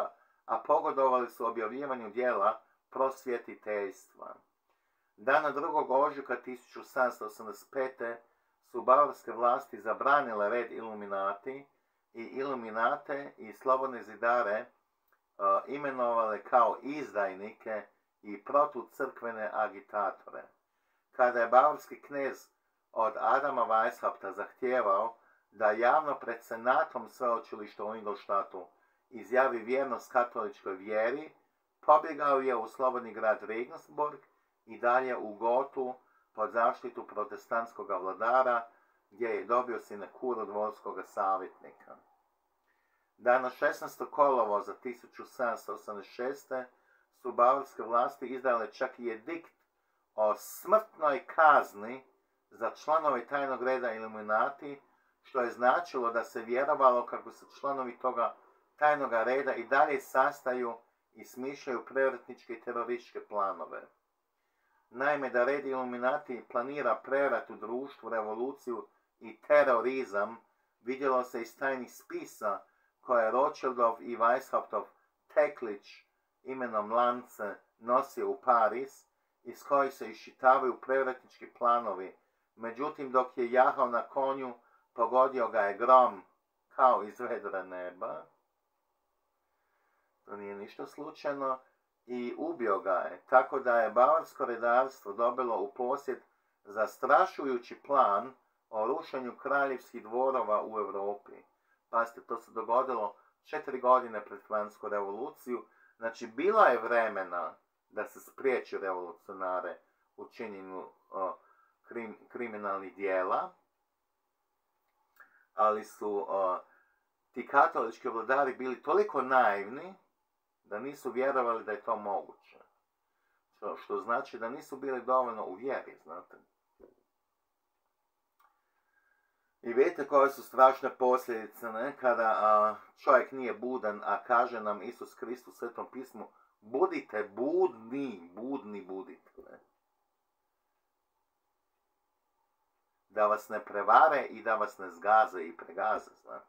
a pogodovali su objavljivanju djela prosvjetiteljstva. Dana drugog ožujka tisuću sedamsto osamdeset pete su bavarske vlasti zabranile red Iluminati i Iluminate i slobodne zidare uh, imenovale kao izdajnike i protucrkvene agitatore. Kada je bavarski knez od Adama Weishaupta zahtijevao da javno pred senatom sveučilišta u Ingolstadtu izjavi vjernost katoličkoj vjeri, pobjegao je u slobodni grad Regensburg i dalje u Gotu pod zaštitu protestantskog vladara, gdje je dobio sinekuru dvorskog savjetnika. Dana šesnaestog kolovoza tisuću sedamsto osamdeset šeste su bavarske vlasti izdale čak i edikt o smrtnoj kazni za članove tajnog reda Iluminati, što je značilo da se vjerovalo kako se članovi toga tajnog reda i dalje sastaju i smišljaju prevratničke i terorističke planove. Naime, da red Iluminati planira prevrat u društvu, revoluciju i terorizam, vidjelo se iz tajnih spisa koje je Rothschildov i Weishauptov teklić imenom Lance nosio u Pariz, iz kojih se iščitavaju prevratnički planovi. Međutim, dok je jahao na konju, pogodio ga je grom kao iz vedra neba. To nije ništa slučajno. I ubio ga je, tako da je bavarsko redarstvo dobilo u posjed zastrašujući plan o rušenju kraljevskih dvorova u Europi. Pazite, to se dogodilo četiri godine pred Francusku revoluciju. Znači, bilo je vremena da se spriječi revolucionare u činjenju o, krim, kriminalnih dijela, ali su o, ti katolički vladari bili toliko naivni da nisu vjerovali da je to moguće. Što, što znači da nisu bili dovoljno u vjeri, znate. I vidite koje su strašne posljedice, ne? Kada a, čovjek nije budan, a kaže nam Isus Krist u Svetom pismu, budite budni, budni budite. Ne? Da vas ne prevare i da vas ne zgaze i pregaze, znate.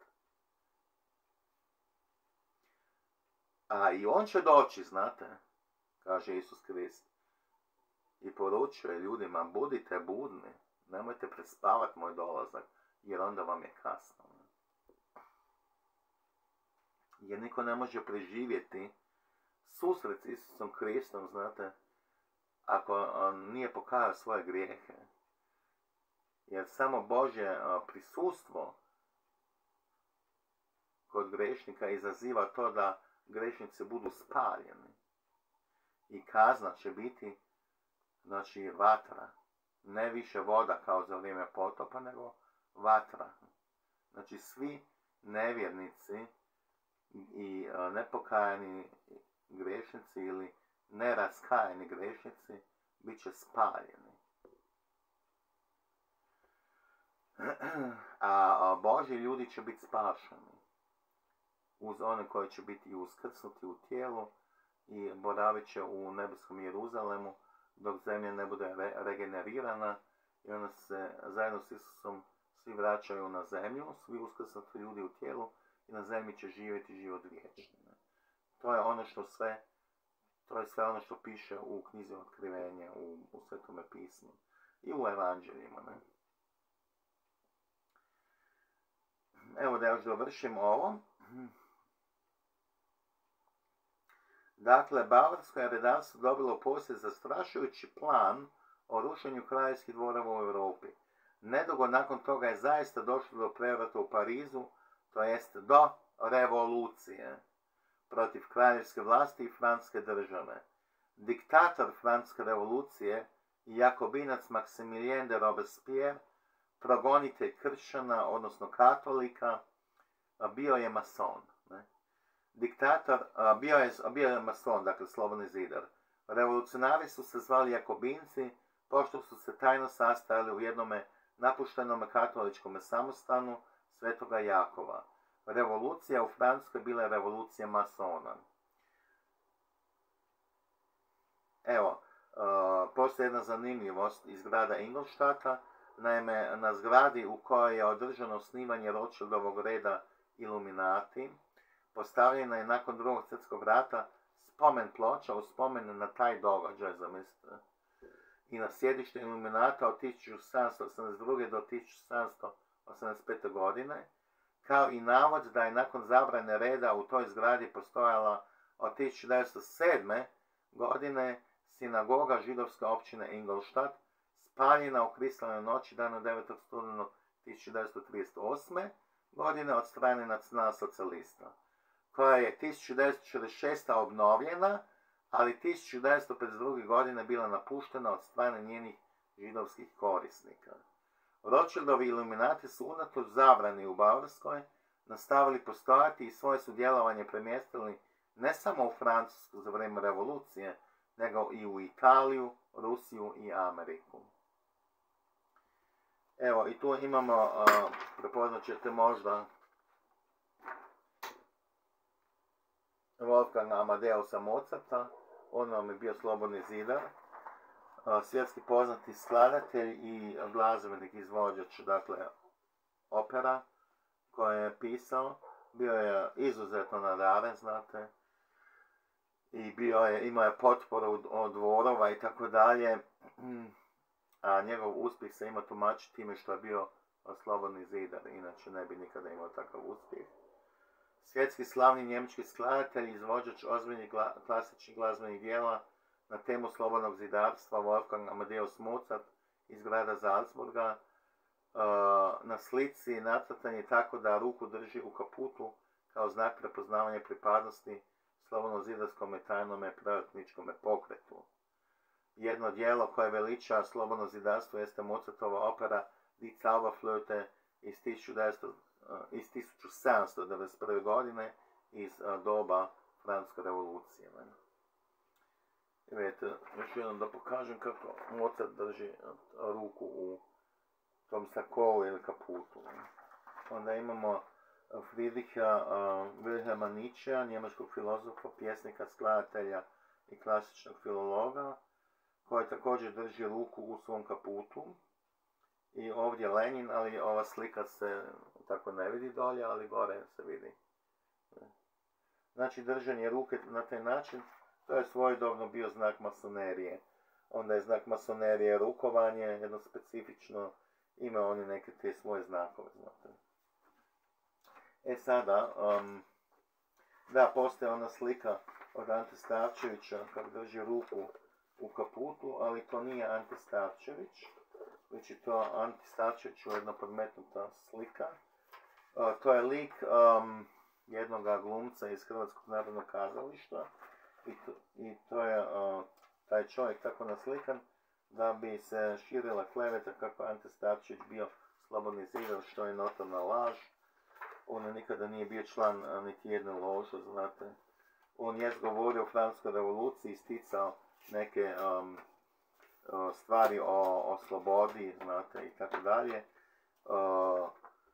A i on će doći, znate, kaže Isus Krist. I poručuje ljudima, budite budni, nemojte prespavati moj dolazak, jer onda vam je kasno. Jer niko ne može preživjeti susret s Isusom Kristom, znate, ako on nije pokajao svoje grijehe. Jer samo Božje prisustvo kod grešnika izaziva to da grešnici budu spaljeni. I kazna će biti, znači, vatra. Ne više voda kao za vrijeme potopa, nego vatra. Znači, svi nevjernici i nepokajani grešnici ili neraskajani grešnici bit će spaljeni. A Božji ljudi će biti spašeni. Uz one koji će biti uskrsnuti u tijelu i boravit će u nebeskom Jeruzalemu dok zemlja ne bude re- regenerirana i onda se zajedno s Isusom svi vraćaju na zemlju, svi uskrsnuti ljudi u tijelu i na zemlji će živjeti život vječni. To je ono što sve, to je sve ono što piše u knjizi Otkrivenja, u, u Svetome pismu i u evanđeljima. Ne? Evo da još dovršim ovo. Dakle, bavarsko je redarstvo dobilo posjed zastrašujući plan o rušenju kraljevskih dvorova u Europi. Nedugo nakon toga je zaista došlo do prevrata u Parizu, to jest do revolucije protiv kraljevske vlasti i francuske države. Diktator francuske revolucije i jakobinac Maximilien de Robespierre, progonitelj kršćana, odnosno katolika, bio je mason. Ne? Diktator, bio je, bio je mason, dakle slobodni zidar. Revolucionari su se zvali jakobinci, pošto su se tajno sastajali u jednome napuštenom katoličkom samostanu Svetoga Jakova. Revolucija u Francuskoj bila je revolucija masona. Evo, uh, postoji jedna zanimljivost iz grada Ingolstadta. Naime, na zgradi u kojoj je održano snimanje Rothschildovog reda Iluminati, postavljena je nakon drugog svjetskog rata spomen ploča u spomen na taj događaj, zamislite. I na sjedište Iluminata od tisuću sedamsto osamdeset druge do tisuću sedamsto osamdeset pete. godine, kao i navod da je nakon zabrane reda u toj zgradi postojala od tisuću devetsto sedme. godine sinagoga židovske općine Ingolstadt, spaljena u kristalnoj noći dana devetog studenog tisuću devetsto trideset osme. godine od strane nacionalsocijalista, koja je tisuću devetsto četrdeset šeste. obnovljena, ali tisuću devetsto pedeset druge. godine bila napuštena od strane njenih židovskih korisnika. Rothschildovi iluminati su unatoč zabrani u Bavarskoj nastavili postojati i svoje su djelovanje premjestili ne samo u Francusku za vrijeme revolucije, nego i u Italiju, Rusiju i Ameriku. Evo, i tu imamo, uh, prepoznat ćete možda Wolfganga Amadeusa Mozarta, on vam je bio slobodni zidar, uh, svjetski poznati skladatelj i glazbenik izvođač, dakle, opera koje je pisao, bio je izuzetno nadaren, znate, i bio je, imao je potporu od dvorova i tako dalje, a njegov uspjeh se ima tumačiti time što je bio slobodni zidar, inače ne bi nikada imao takav uspjeh. Svjetski slavni njemački skladatelj i izvođač ozbiljnih gla, klasičnih glazbenih dijela na temu slobodnog zidarstva Wolfgang Amadeus Mozart iz grada Salzburga, uh, na slici nacrtan je tako da ruku drži u kaputu kao znak prepoznavanja pripadnosti slobodno zidarskom tajnome prevratničkom pokretu. Jedno djelo koje veliča slobodno zidarstvo jeste Mozartova opera Die Zauberflöte iz, iz tisuću sedamsto devedeset prve. godine iz doba Francuske revolucije. Vidite, još jednom da pokažem kako Mozart drži ruku u tom sakovu ili kaputu. Onda imamo Friedricha uh, Wilhelma Nietzschea, njemačkog filozofa, pjesnika, skladatelja i klasičnog filologa, koji također drži ruku u svom kaputu. I ovdje Lenin, ali ova slika se tako ne vidi dolje, ali gore se vidi. Znači, držanje ruke na taj način, to je svojedobno bio znak masonerije. Onda je znak masonerije rukovanje, jedno specifično, ima oni neke te svoje znakove, znate. E sada, um, da, postoji ona slika od Ante Starčevića kako drži ruku u kaputu, ali to nije Ante Starčević, već je to Ante Starčević jedna podmetnuta slika. Uh, to je lik um, jednog glumca iz Hrvatskog narodnog kazališta i to, i to je uh, taj čovjek tako naslikan da bi se širila kleveta kako Ante Starčević bio slobodni zidar, što je notorna laž. On nikada nije bio član niti jedne lože, znate. On je govorio o Francuskoj revoluciji, isticao neke um, stvari o, o slobodi, znate, i tako dalje, uh,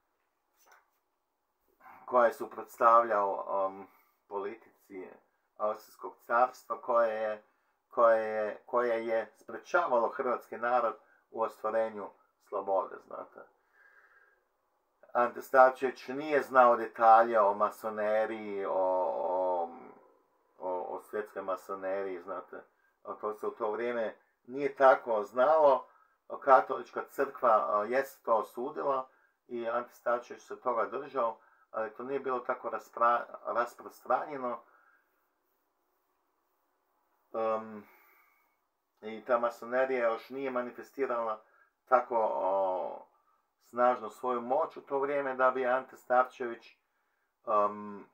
koje su predstavljao um, politici Austrijskog carstva, koje je, koje je, koje je sprečavalo hrvatski narod u ostvarenju slobode, znate. Ante Starčević nije znao detalje o masoneriji, o, o, o, o svjetskoj masoneriji, znate. To se u to vrijeme nije tako znalo. Katolička crkva jest to osudila i Ante Starčević se toga držao, ali to nije bilo tako raspra, rasprostranjeno. Um, I ta masonerija još nije manifestirala tako o, snažno svoju moć u to vrijeme da bi Ante Starčević um,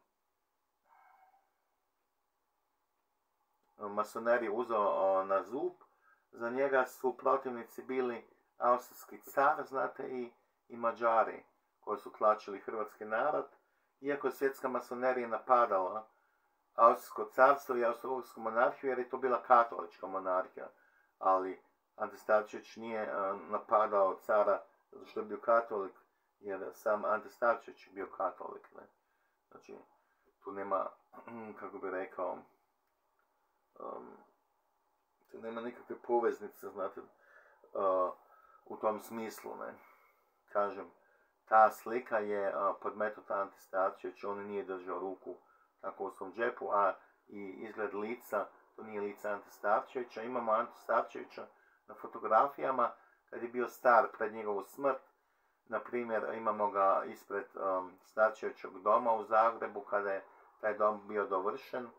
masoneriju uzeo na zub. Za njega su protivnici bili austrijski car, znate, i, i Mađari, koji su tlačili hrvatski narod. Iako je svjetska masonerija napadala austrijsko carstvo i austro-ugarsku monarhiju, jer je to bila katolička monarhija, ali Ante Starčević nije uh, napadao cara zato što je bio katolik, jer sam Ante Starčević je bio katolik, ne. Znači, tu nema, kako bi rekao, um, tu nema nikakve poveznice, znate, uh, u tom smislu, ne. Kažem, ta slika je uh, podmetnuta Ante Starčević, on nije držao ruku tako u svom džepu, a i izgled lica, to nije lica Ante Starčevića. Imamo Antu Starčevića na fotografijama kad je bio star pred njegovu smrt. Na primjer, imamo ga ispred um, Starčevićog doma u Zagrebu, kada je taj dom bio dovršen.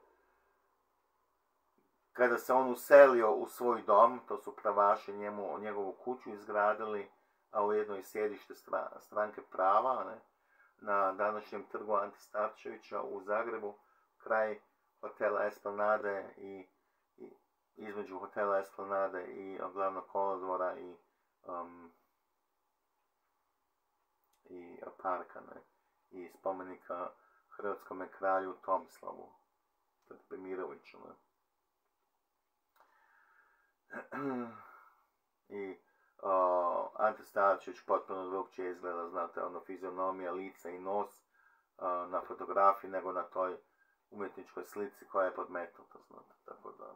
Kada se on uselio u svoj dom, to su pravaši njemu, njegovu kuću izgradili, a ujedno i sjedište stranke Prava, ne, na današnjem trgu Ante Starčevića u Zagrebu, kraj hotela Esplanade i, i između hotela Esplanade i glavnog kolodvora i um, i parka, ne, i spomenika hrvatskome kralju Tomislavu Trpimiroviću, ne. I uh, Ante Starčević potpuno drugčije izgleda, znate, ono, fizionomija, lice i nos uh, na fotografiji nego na toj umjetničkoj slici koja je podmetnuta, znate, tako da.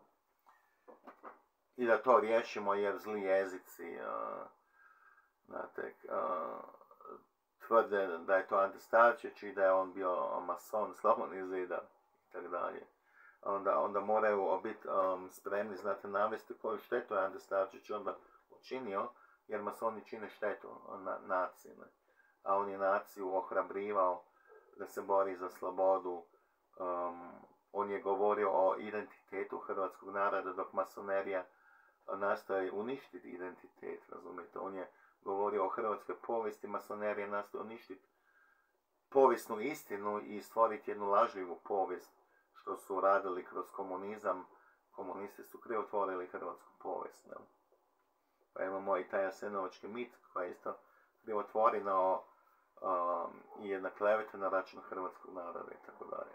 I da to riješimo jer zli jezici, uh, znate, uh, tvrde da je to Ante Starčević i da je on bio mason, slobodni zidar i tako dalje. Onda, onda moraju biti um, spremni, znate, navesti koju štetu je Ante Starčević onda učinio, jer masoni čine štetu na, naciji, ne? A on je naciju ohrabrivao da se bori za slobodu. Um, on je govorio o identitetu hrvatskog naroda, dok masonerija nastoji uništiti identitet, razumijete? On je govorio o hrvatskoj povijesti, masonerija nastoji uništiti povijesnu istinu i stvoriti jednu lažljivu povijest, što su radili kroz komunizam. Komunisti su krivotvorili hrvatsku povijest, ne? Pa imamo i taj jasenovački mit koji je isto krivotvoreno um, i jedna kleveta na račun hrvatskog naroda i tako dalje.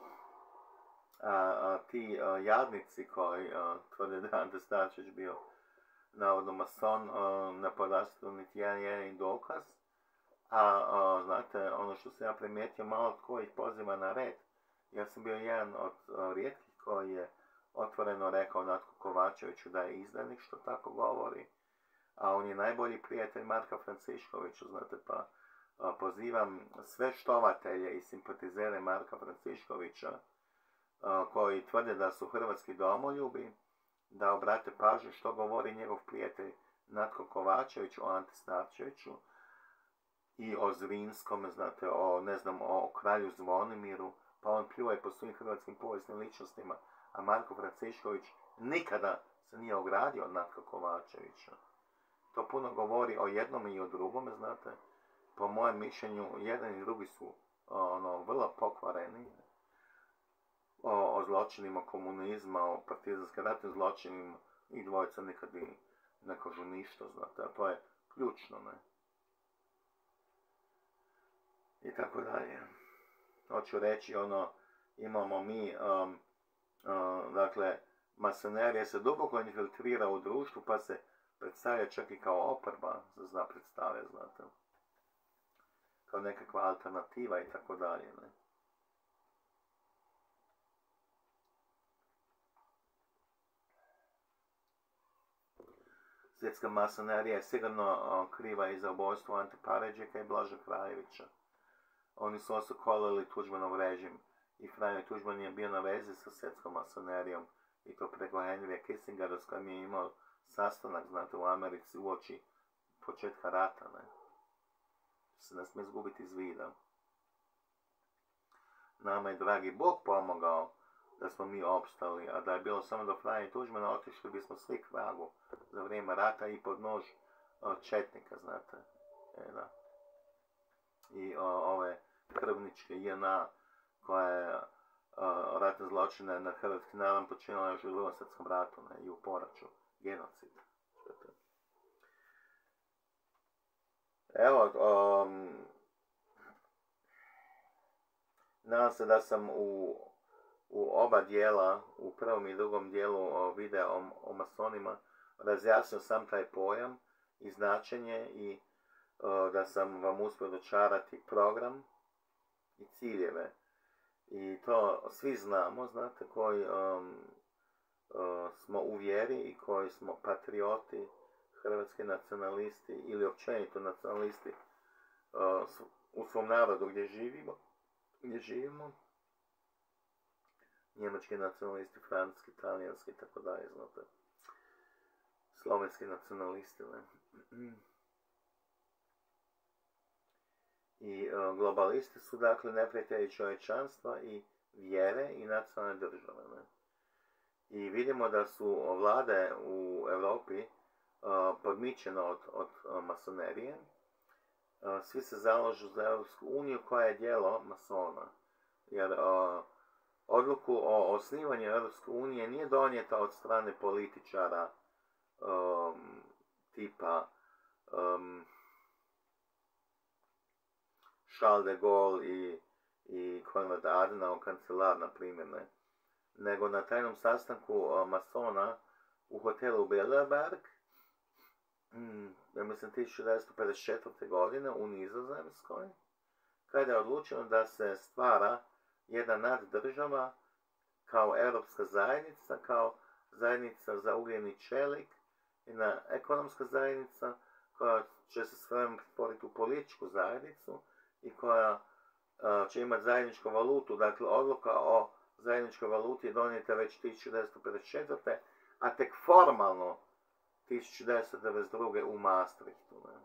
A, a ti a, jadnici koji a, tvrde da Ante Starčević bio navodno mason, a, ne podastru niti jedan jedini dokaz. A, a znate, ono što sam ja primijetio, malo tko ih poziva na red. Ja sam bio jedan od a, rijetkih koji je otvoreno rekao Natku Kovačeviću da je izdanik, što tako govori. A on je najbolji prijatelj Marka Franciškovića, znate, pa a, pozivam sve štovatelje i simpatizere Marka Franciškovića a, koji tvrde da su hrvatski domoljubi, da obrate pažnju što govori njegov prijatelj Natko Kovačević o Ante Starčeviću i o Zrinskom, znate, o, ne znam, o kralju Zvonimiru, pa on pljuje po svim hrvatskim povijesnim ličnostima, a Marko Francišković nikada se nije ogradio od Natka Kovačevića. To puno govori o jednom i o drugome, znate. Po mojem mišljenju, jedan i drugi su ono, vrlo pokvareni. O, o zločinima komunizma, o partizanskim ratnim zločinima i dvojica nikad ne kažu ništa, znate. A to je ključno, ne. I tako dalje. Hoću reći, ono, imamo mi, um, um, dakle, masonerija se duboko infiltrira u društvu, pa se predstavlja čak i kao oporba, zna predstave, znate. Kao nekakva alternativa i tako dalje, ne. Svjetska masonerija je sigurno uh, kriva i za ubojstvo Ante Paradžika i Blaža Krajevića. Oni su osokolili Tuđmanov režim i Franjo Tuđman je bio na vezi sa svjetskom masonerijom i to preko Henrya Kissingera s kojim je imao sastanak, znate, u Americi uoči početka rata, ne. Se ne smije izgubiti iz vida. Nama je dragi Bog pomogao da smo mi opstali, a da je bilo samo do Franje Tuđmana, otišli bismo svi k vragu za vrijeme rata i pod nož o, četnika, znate. E, da. I o, ove krvničke J N A koja je o, ratne zločine nad hrvatskim narodom počinila još u Drugom svjetskom ratu, ne, i u poraću. Genocid. Evo, um, nadam se da sam u, u oba dijela, u prvom i drugom dijelu o, videa o, o masonima, razjasnio sam taj pojam i značenje i o, da sam vam uspio dočarati program i ciljeve. I to svi znamo, znate, koji um, uh, smo u vjeri i koji smo patrioti, hrvatski nacionalisti ili općenito nacionalisti uh, u svom narodu gdje živimo, gdje živimo. njemački nacionalisti, francuski, talijanski, tako dalje, znate. Slovenski nacionalisti, ne. I uh, globalisti su, dakle, neprijatelji čovječanstva i vjere i nacionalne države, ne. I vidimo da su vlade u Europi uh, podmićene od, od uh, masonerije. Uh, svi se zalažu za Europsku uniju koja je djelo masona. Jer uh, odluku o osnivanju Europske unije nije donijeta od strane političara um, tipa um, Charles de Gaulle i, i Konrad Adenauer, kancelar, na primjer, ne. Nego na tajnom sastanku uh, masona u hotelu Bilderberg, mm, ja mislim tisuću devetsto pedeset četvrte. godine u Nizozemskoj, kada je odlučeno da se stvara jedna naddržava kao europska zajednica, kao zajednica za ugljeni čelik, jedna ekonomska zajednica koja će se s vremenom pretvoriti u političku zajednicu i koja uh, će imati zajedničku valutu. Dakle, odluka o zajedničkoj valuti je donijeta već tisuću devetsto pedeset četvrte. a tek formalno tisuću devetsto devedeset druge. u Maastrichtu. Ne?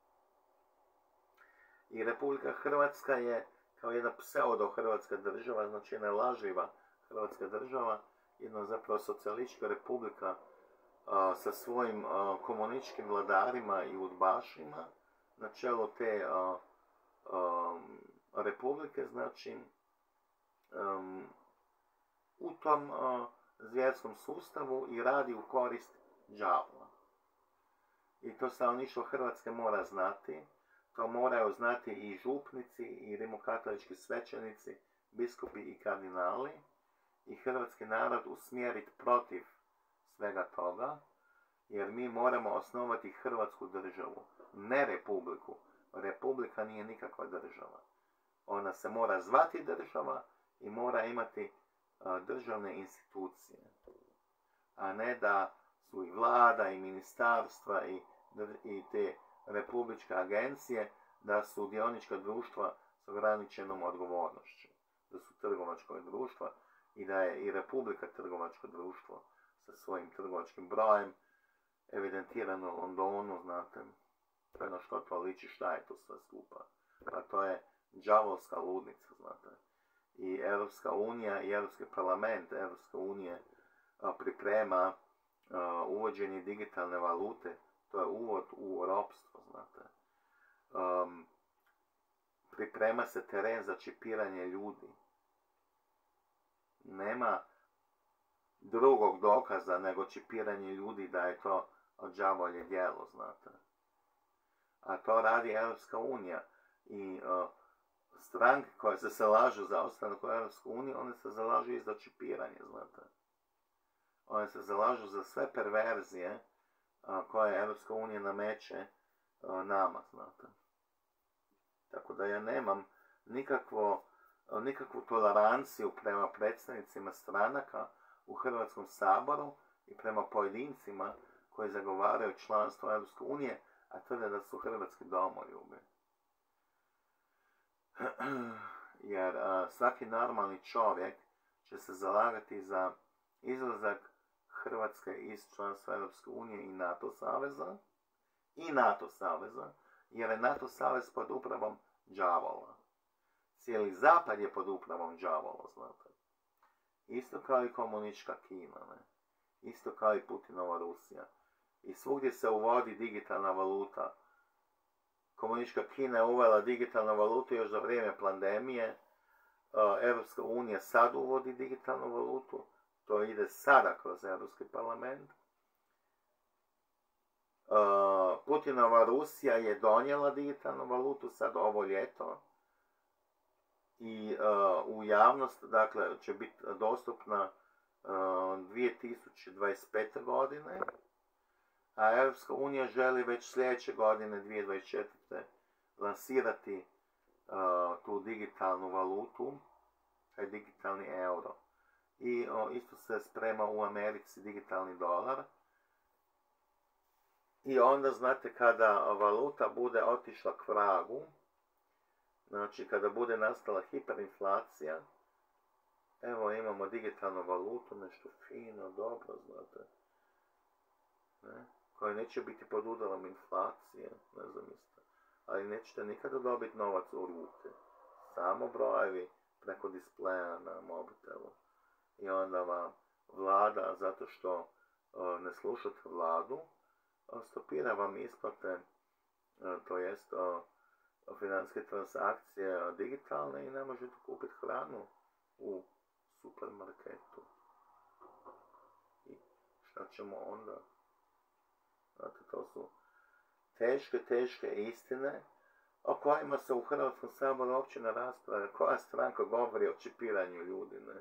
I Republika Hrvatska je kao jedna pseudo-hrvatska država, znači jedna laživa hrvatska država, jedna zapravo socijalistička republika a, sa svojim a, komunističkim vladarima i udbašima na čelu te a, a, republike, znači um, u tom a, zvjerskom sustavu i radi u korist đavla. I to stanovništvo Hrvatske mora znati. To moraju znati i župnici, i rimokatolički svećenici, biskupi i kardinali, i hrvatski narod usmjeriti protiv svega toga, jer mi moramo osnovati Hrvatsku državu, ne republiku. Republika nije nikakva država. Ona se mora zvati država i mora imati a, državne institucije, a ne da su i vlada, i ministarstva, i, i te republičke agencije, da su dionička društva s ograničenom odgovornošću, da su trgovačka društva i da je i republika trgovačko društvo sa svojim trgovačkim brojem evidentirano u Londonu, znate, sve na što to liči, šta je to sve skupa. Pa to je đavolska ludnica, znate. I Europska unija i Europski parlament Europske unije a, priprema a, uvođenje digitalne valute. To je uvod u ropstvo, znate. Um, priprema se teren za čipiranje ljudi. Nema drugog dokaza nego čipiranje ljudi da je to đavolje djelo, znate. A to radi Europska unija. I uh, stranke koje se zalažu za ostanak u Europsku uniju, one se zalažu i za čipiranje, znate. One se zalažu za sve perverzije koje Europska unija nameće nama, znate. Tako da ja nemam nikakvo, nikakvu toleranciju prema predstavnicima stranaka u Hrvatskom saboru i prema pojedincima koji zagovaraju članstvo Europske unije, a tvrde da su hrvatski domoljubi. Jer a, svaki normalni čovjek će se zalagati za izlazak Hrvatske iz članstva Europske unije i NATO saveza, i NATO saveza, jer je NATO savez pod upravom đavola. Cijeli zapad je pod upravom đavola, znate. Isto kao i komunistička Kina, ne? Isto kao i Putinova Rusija. I svugdje se uvodi digitalna valuta. Komunistička Kina je uvela digitalnu valutu još za vrijeme pandemije. Europska unija sad uvodi digitalnu valutu. To ide sada kroz Europski parlament. Uh, Putinova Rusija je donijela digitalnu valutu sad ovo ljeto. I uh, u javnost, dakle, će biti dostupna uh, dvije tisuće dvadeset pete. godine. A Europska unija želi već sljedeće godine, dvije tisuće dvadeset četvrte. lansirati uh, tu digitalnu valutu, taj digitalni euro. I o, isto se sprema u Americi digitalni dolar. I onda, znate, kada valuta bude otišla k vragu, znači kada bude nastala hiperinflacija, evo imamo digitalnu valutu, nešto fino, dobro, znate, ne? Koje neće biti pod udarom inflacije, ne znam isto, ali nećete nikada dobiti novac u ruke, samo brojevi preko displeja na mobitelu. I onda vam vlada, zato što o, ne slušate vladu, o, stopira vam isplate, o, to jest o, o financijske transakcije o, digitalne i ne možete kupiti hranu u supermarketu. I šta ćemo onda? Znate, to su teške, teške istine o kojima se u Hrvatskom saboru uopće ne raspravlja. Koja stranka govori o čipiranju ljudi, ne?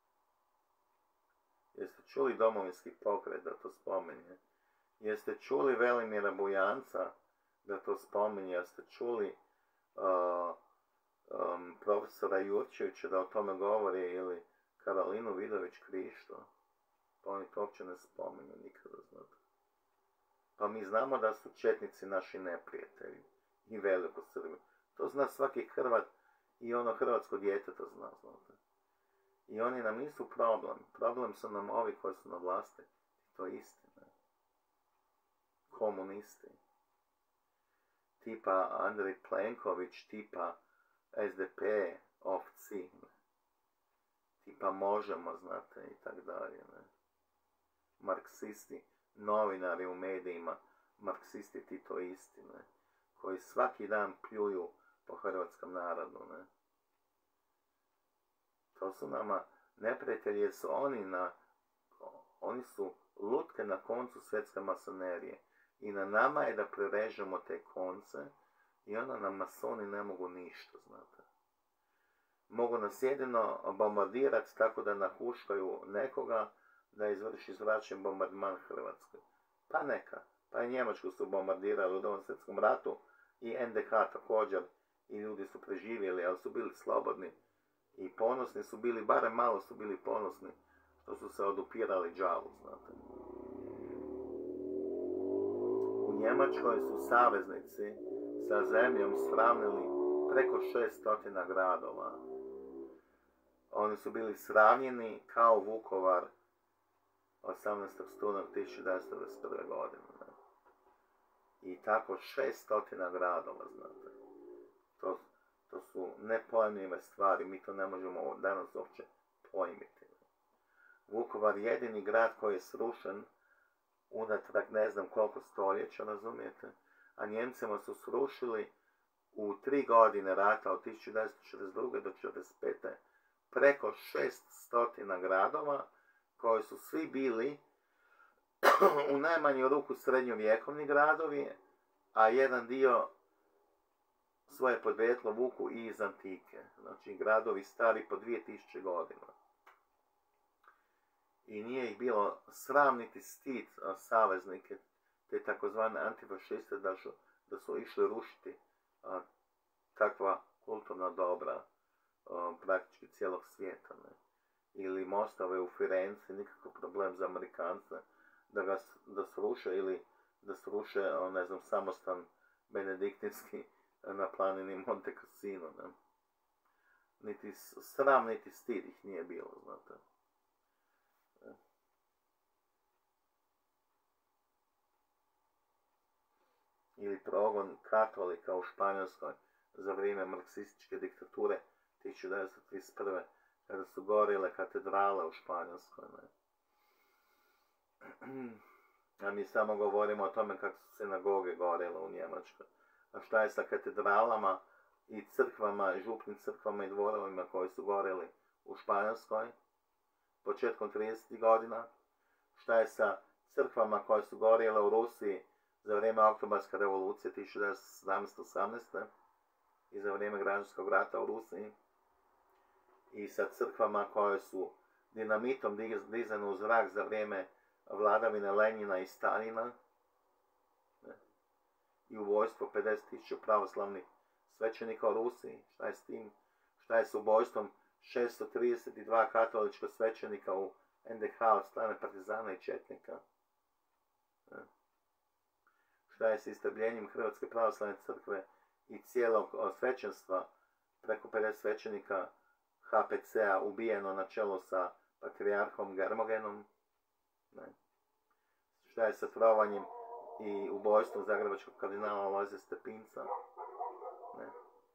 Jeste čuli Domovinski pokret da to spominje? Jeste čuli Velimira Bujanca da to spominje? Jeste čuli uh, um, profesora Jurčevića da o tome govori ili Karolinu Vidović Krišto? Pa oni to uopće ne spominju nikada, znate. Pa mi znamo da su četnici naši neprijatelji i veliko Srbi. To zna svaki Hrvat i ono hrvatsko dijete to zna, znate. I oni nam nisu problem. Problem su nam ovi koji su na vlasti. To je istina. Komunisti. Tipa Andrej Plenković, tipa S D P, ovci. Tipa Možemo, znate, i tak dalje. Ne? Marksisti, novinari u medijima, marksisti titoisti, ne? Koji svaki dan pljuju po hrvatskom narodu. Ne? To su nama neprijatelji jer su oni na, oni su lutke na koncu svjetske masonerije. I na nama je da prerežemo te konce i onda nam masoni ne mogu ništa, znate. Mogu nas jedino bombardirati tako da nahuškaju nekoga da izvrši zračni bombardman Hrvatske. Pa neka. Pa i Njemačku su bombardirali u Drugom svjetskom ratu i N D H također i ljudi su preživjeli, ali su bili slobodni. I ponosni su bili, barem malo su bili ponosni, što su se odupirali đavu, znate. U Njemačkoj su saveznici sa zemljom sravnili preko šeststotina gradova. Oni su bili sravnjeni kao Vukovar osamnaestog studenog tisuću devetsto devedeset prve. godine. Ne? I tako šeststotina gradova, znate. To To su nepojmljive stvari, mi to ne možemo danas uopće pojmiti. Vukovar je jedini grad koji je srušen unatrag ne znam koliko stoljeća, razumijete? A Njemcima su srušili u tri godine rata od tisuću devetsto četrdeset druge do četrdeset pete preko šeststotina gradova koji su svi bili u najmanju ruku srednjovjekovni gradovi, a jedan dio svoje podrijetlo vuku i iz antike. Znači, gradovi stari po dvije tisuće godina. I nije ih bilo sram niti stid saveznike, te takozvane antifašiste, da su, da su išli rušiti a, takva kulturna dobra a, praktički cijelog svijeta. Ne? Ili mostove u Firenci, nikakav problem za Amerikance da ga da sruše, ili da sruše, ne znam, samostan benediktinski na planini Monte Cassino, ne? Niti sram, niti stid ih nije bilo, znate. Ili progon katolika u Španjolskoj za vrijeme marksističke diktature tisuću devetsto trideset prve. kada su gorile katedrale u Španjolskoj, ne? A mi samo govorimo o tome kako su sinagoge gorile u Njemačkoj. A šta je sa katedralama i crkvama, župnim crkvama i dvorovima koji su goreli u Španjolskoj početkom tridesetih godina? Šta je sa crkvama koje su gorjele u Rusiji za vrijeme Oktobarske revolucije tisuću sedamsto osamnaeste. i za vrijeme građanskog rata u Rusiji? I sa crkvama koje su dinamitom dizane u zrak za vrijeme vladavine Lenjina i Stalina? I ubojstvo pedeset tisuća pravoslavnih svećenika u Rusiji? Šta je s tim? Šta je s ubojstvom šesto trideset dva katolička svećenika u N D H od strane partizana i četnika? Šta je s istrbljenjem Hrvatske pravoslavne crkve i cijelog svećenstva, preko pedeset svećenika H P C-a ubijeno na čelu sa patrijarhom Germogenom. Ne. Šta je sa trovanjem i ubojstvom zagrebačkog kardinala Lojze Stepinca. Ne.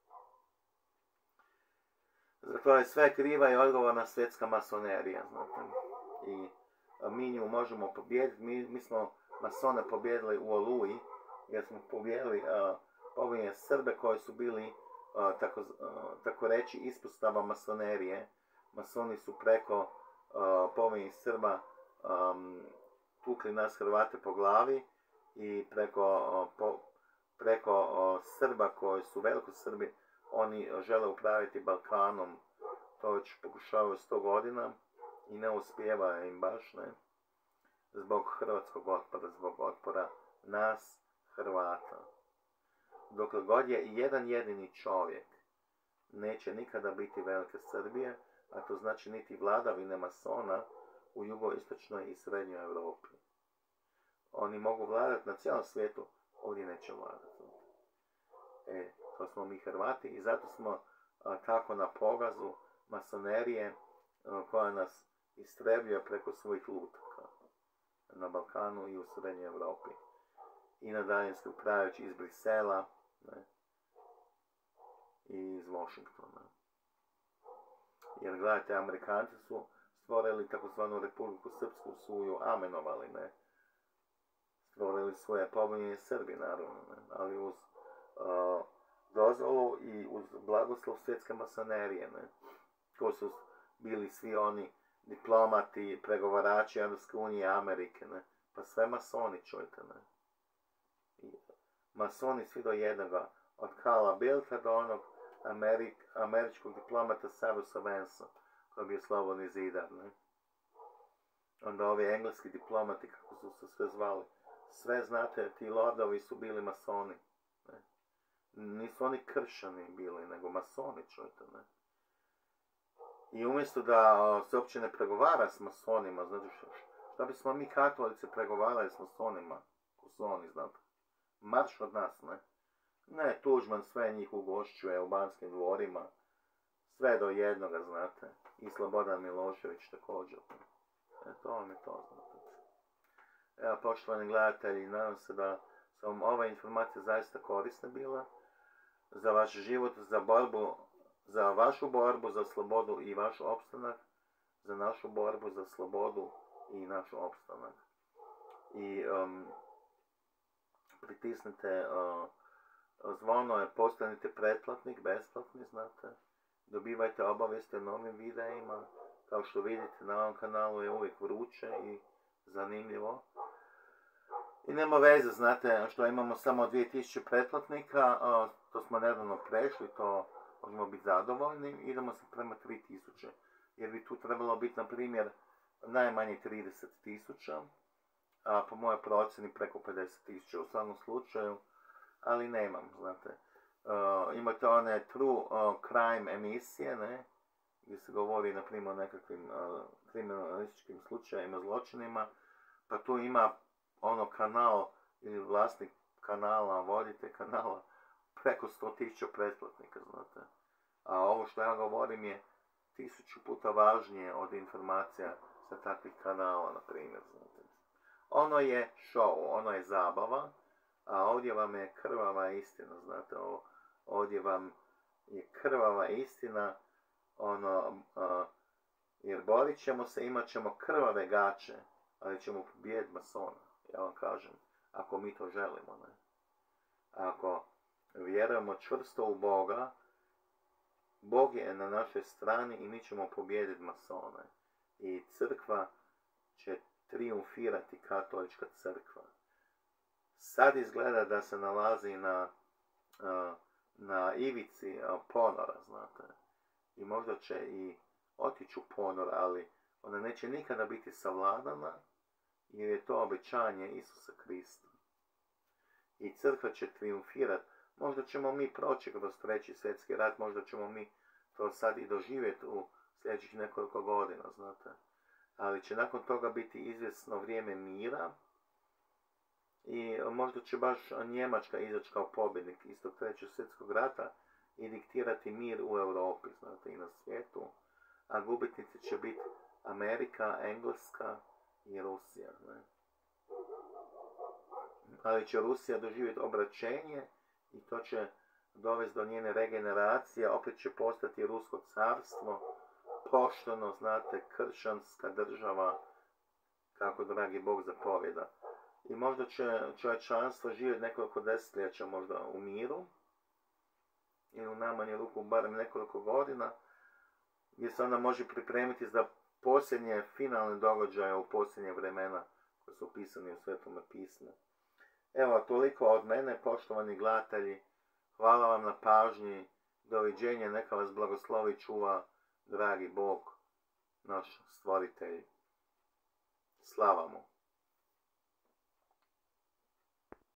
Zato je sve kriva i odgovorna svjetska masonerija. Znate. I mi nju možemo pobijediti. Mi, mi smo masone pobijedili u Oluji, jer smo pobijedili uh, pobijedne Srbe koji su bili uh, tako, uh, tako reći ispostava masonerije. Masoni su preko uh, pobijednih Srba um, tukli nas Hrvate po glavi i preko, uh, po, preko uh, Srba koji su veliko Srbi, oni žele upraviti Balkanom. To već pokušavaju sto godina i ne uspijeva im baš, ne? Zbog hrvatskog otpora, zbog otpora nas, Hrvata. Dokle god je jedan jedini čovjek, neće nikada biti velike Srbije, a to znači niti vladavine masona u jugoistočnoj i srednjoj Europi. Oni mogu vladati na cijelom svijetu, ovdje neće vladati. E, to smo mi Hrvati i zato smo a, tako na pogazu masonerije a, koja nas istrebljuje preko svojih lutaka na Balkanu i u srednjoj Europi. I na daljinski upravljajući iz Brisela, ne, i iz Washingtona. Jer gledajte, Amerikanci su stvorili takozvanu Republiku Srpsku, su ju amenovali, ne. Stvorili svoje pobunjene Srbi, naravno, ne, ali uz uh, dozvolu i uz blagoslov svjetske masonerije, ne. Ko su bili svi oni diplomati, pregovarači Europske unije, Amerike, ne. Pa sve masoni, čujte, ne. I masoni svi do jednoga, od Karla Bildta do onog Amerik, američkog diplomata Cyrus Vansa, koji je bio slobodni zidar, ne. Onda ovi engleski diplomati, kako su se sve zvali, sve znate, ti lordovi su bili masoni, ne. Nisu oni kršćani bili, nego masoni, čujte, ne. I umjesto da se uopće ne pregovara s masonima, znači što, što bismo mi katolici pregovarali s masonima, ko su oni, znate. Marš od nas, ne. Ne, Tuđman sve njih ugošćuje u Banskim dvorima, sve do jednoga, znate. I Slobodan Milošević također. E, to vam je to, znate. Evo, poštovani gledatelji, nadam se da su vam ova informacija zaista korisna bila za vaš život, za borbu, za vašu borbu za slobodu i vaš opstanak, za našu borbu za slobodu i naš opstanak. I um, pritisnite uh, zvono, postanite pretplatnik, besplatni, znate. Dobivajte obavijesti o novim videima. Kao što vidite, na ovom kanalu je uvijek vruće i zanimljivo. I nema veze, znate, što imamo samo dvije tisuće pretplatnika, uh, to smo nedavno prešli, to možemo biti zadovoljni, idemo se prema tri tisuće. Jer bi tu trebalo biti, na primjer, najmanje trideset tisuća, a po mojoj procjeni preko pedeset tisuća u svakom slučaju, ali nemam, znate. Uh, imate one true uh, crime emisije, ne, gdje se govori, na primjer, o nekakvim uh, kriminalističkim slučajima, zločinima, pa tu ima ono kanal, ili vlasnik kanala, vodite kanala, preko sto tisuća pretplatnika, znate. A ovo što ja govorim je tisuću puta važnije od informacija sa takvih kanala, na primjer, znate. Ono je show, ono je zabava, a ovdje vam je krvava istina, znate, ovdje vam je krvava istina, ono, a, jer borit ćemo se, imat ćemo krvave gače, ali ćemo pobijediti masona, ja vam kažem, ako mi to želimo, ne. Ako vjerujemo čvrsto u Boga, Bog je na našoj strani i mi ćemo pobijediti masone. I crkva će triumfirati, katolička crkva. Sad izgleda da se nalazi na, na ivici ponora, znate. I možda će i otići u ponor, ali ona neće nikada biti savladana, jer je to obećanje Isusa Krista. I crkva će triumfirati. Možda ćemo mi proći kroz treći svjetski rat, možda ćemo mi to sad i doživjeti u sljedećih nekoliko godina, znate. Ali će nakon toga biti izvjesno vrijeme mira i možda će baš Njemačka izaći kao pobjednik istog trećeg svjetskog rata i diktirati mir u Europi, znate, i na svijetu. a gubitnici će biti Amerika, Engleska i Rusija. Ne? Ali će Rusija doživjeti obraćenje i to će dovesti do njene regeneracije, opet će postati Rusko carstvo, pošteno, znate, kršćanska država, kako dragi Bog zapovjeda. I možda će čovječanstvo živjeti nekoliko desetljeća možda u miru, ili u najmanju ruku barem nekoliko godina, gdje se onda može pripremiti za posljednje finalne događaje u posljednje vremena koje su opisani u Svetome pismu. Evo, toliko od mene, poštovani gledatelji. Hvala vam na pažnji. Doviđenja, neka vas blagoslovi i čuva dragi Bog, naš stvoritelj. Slava mu.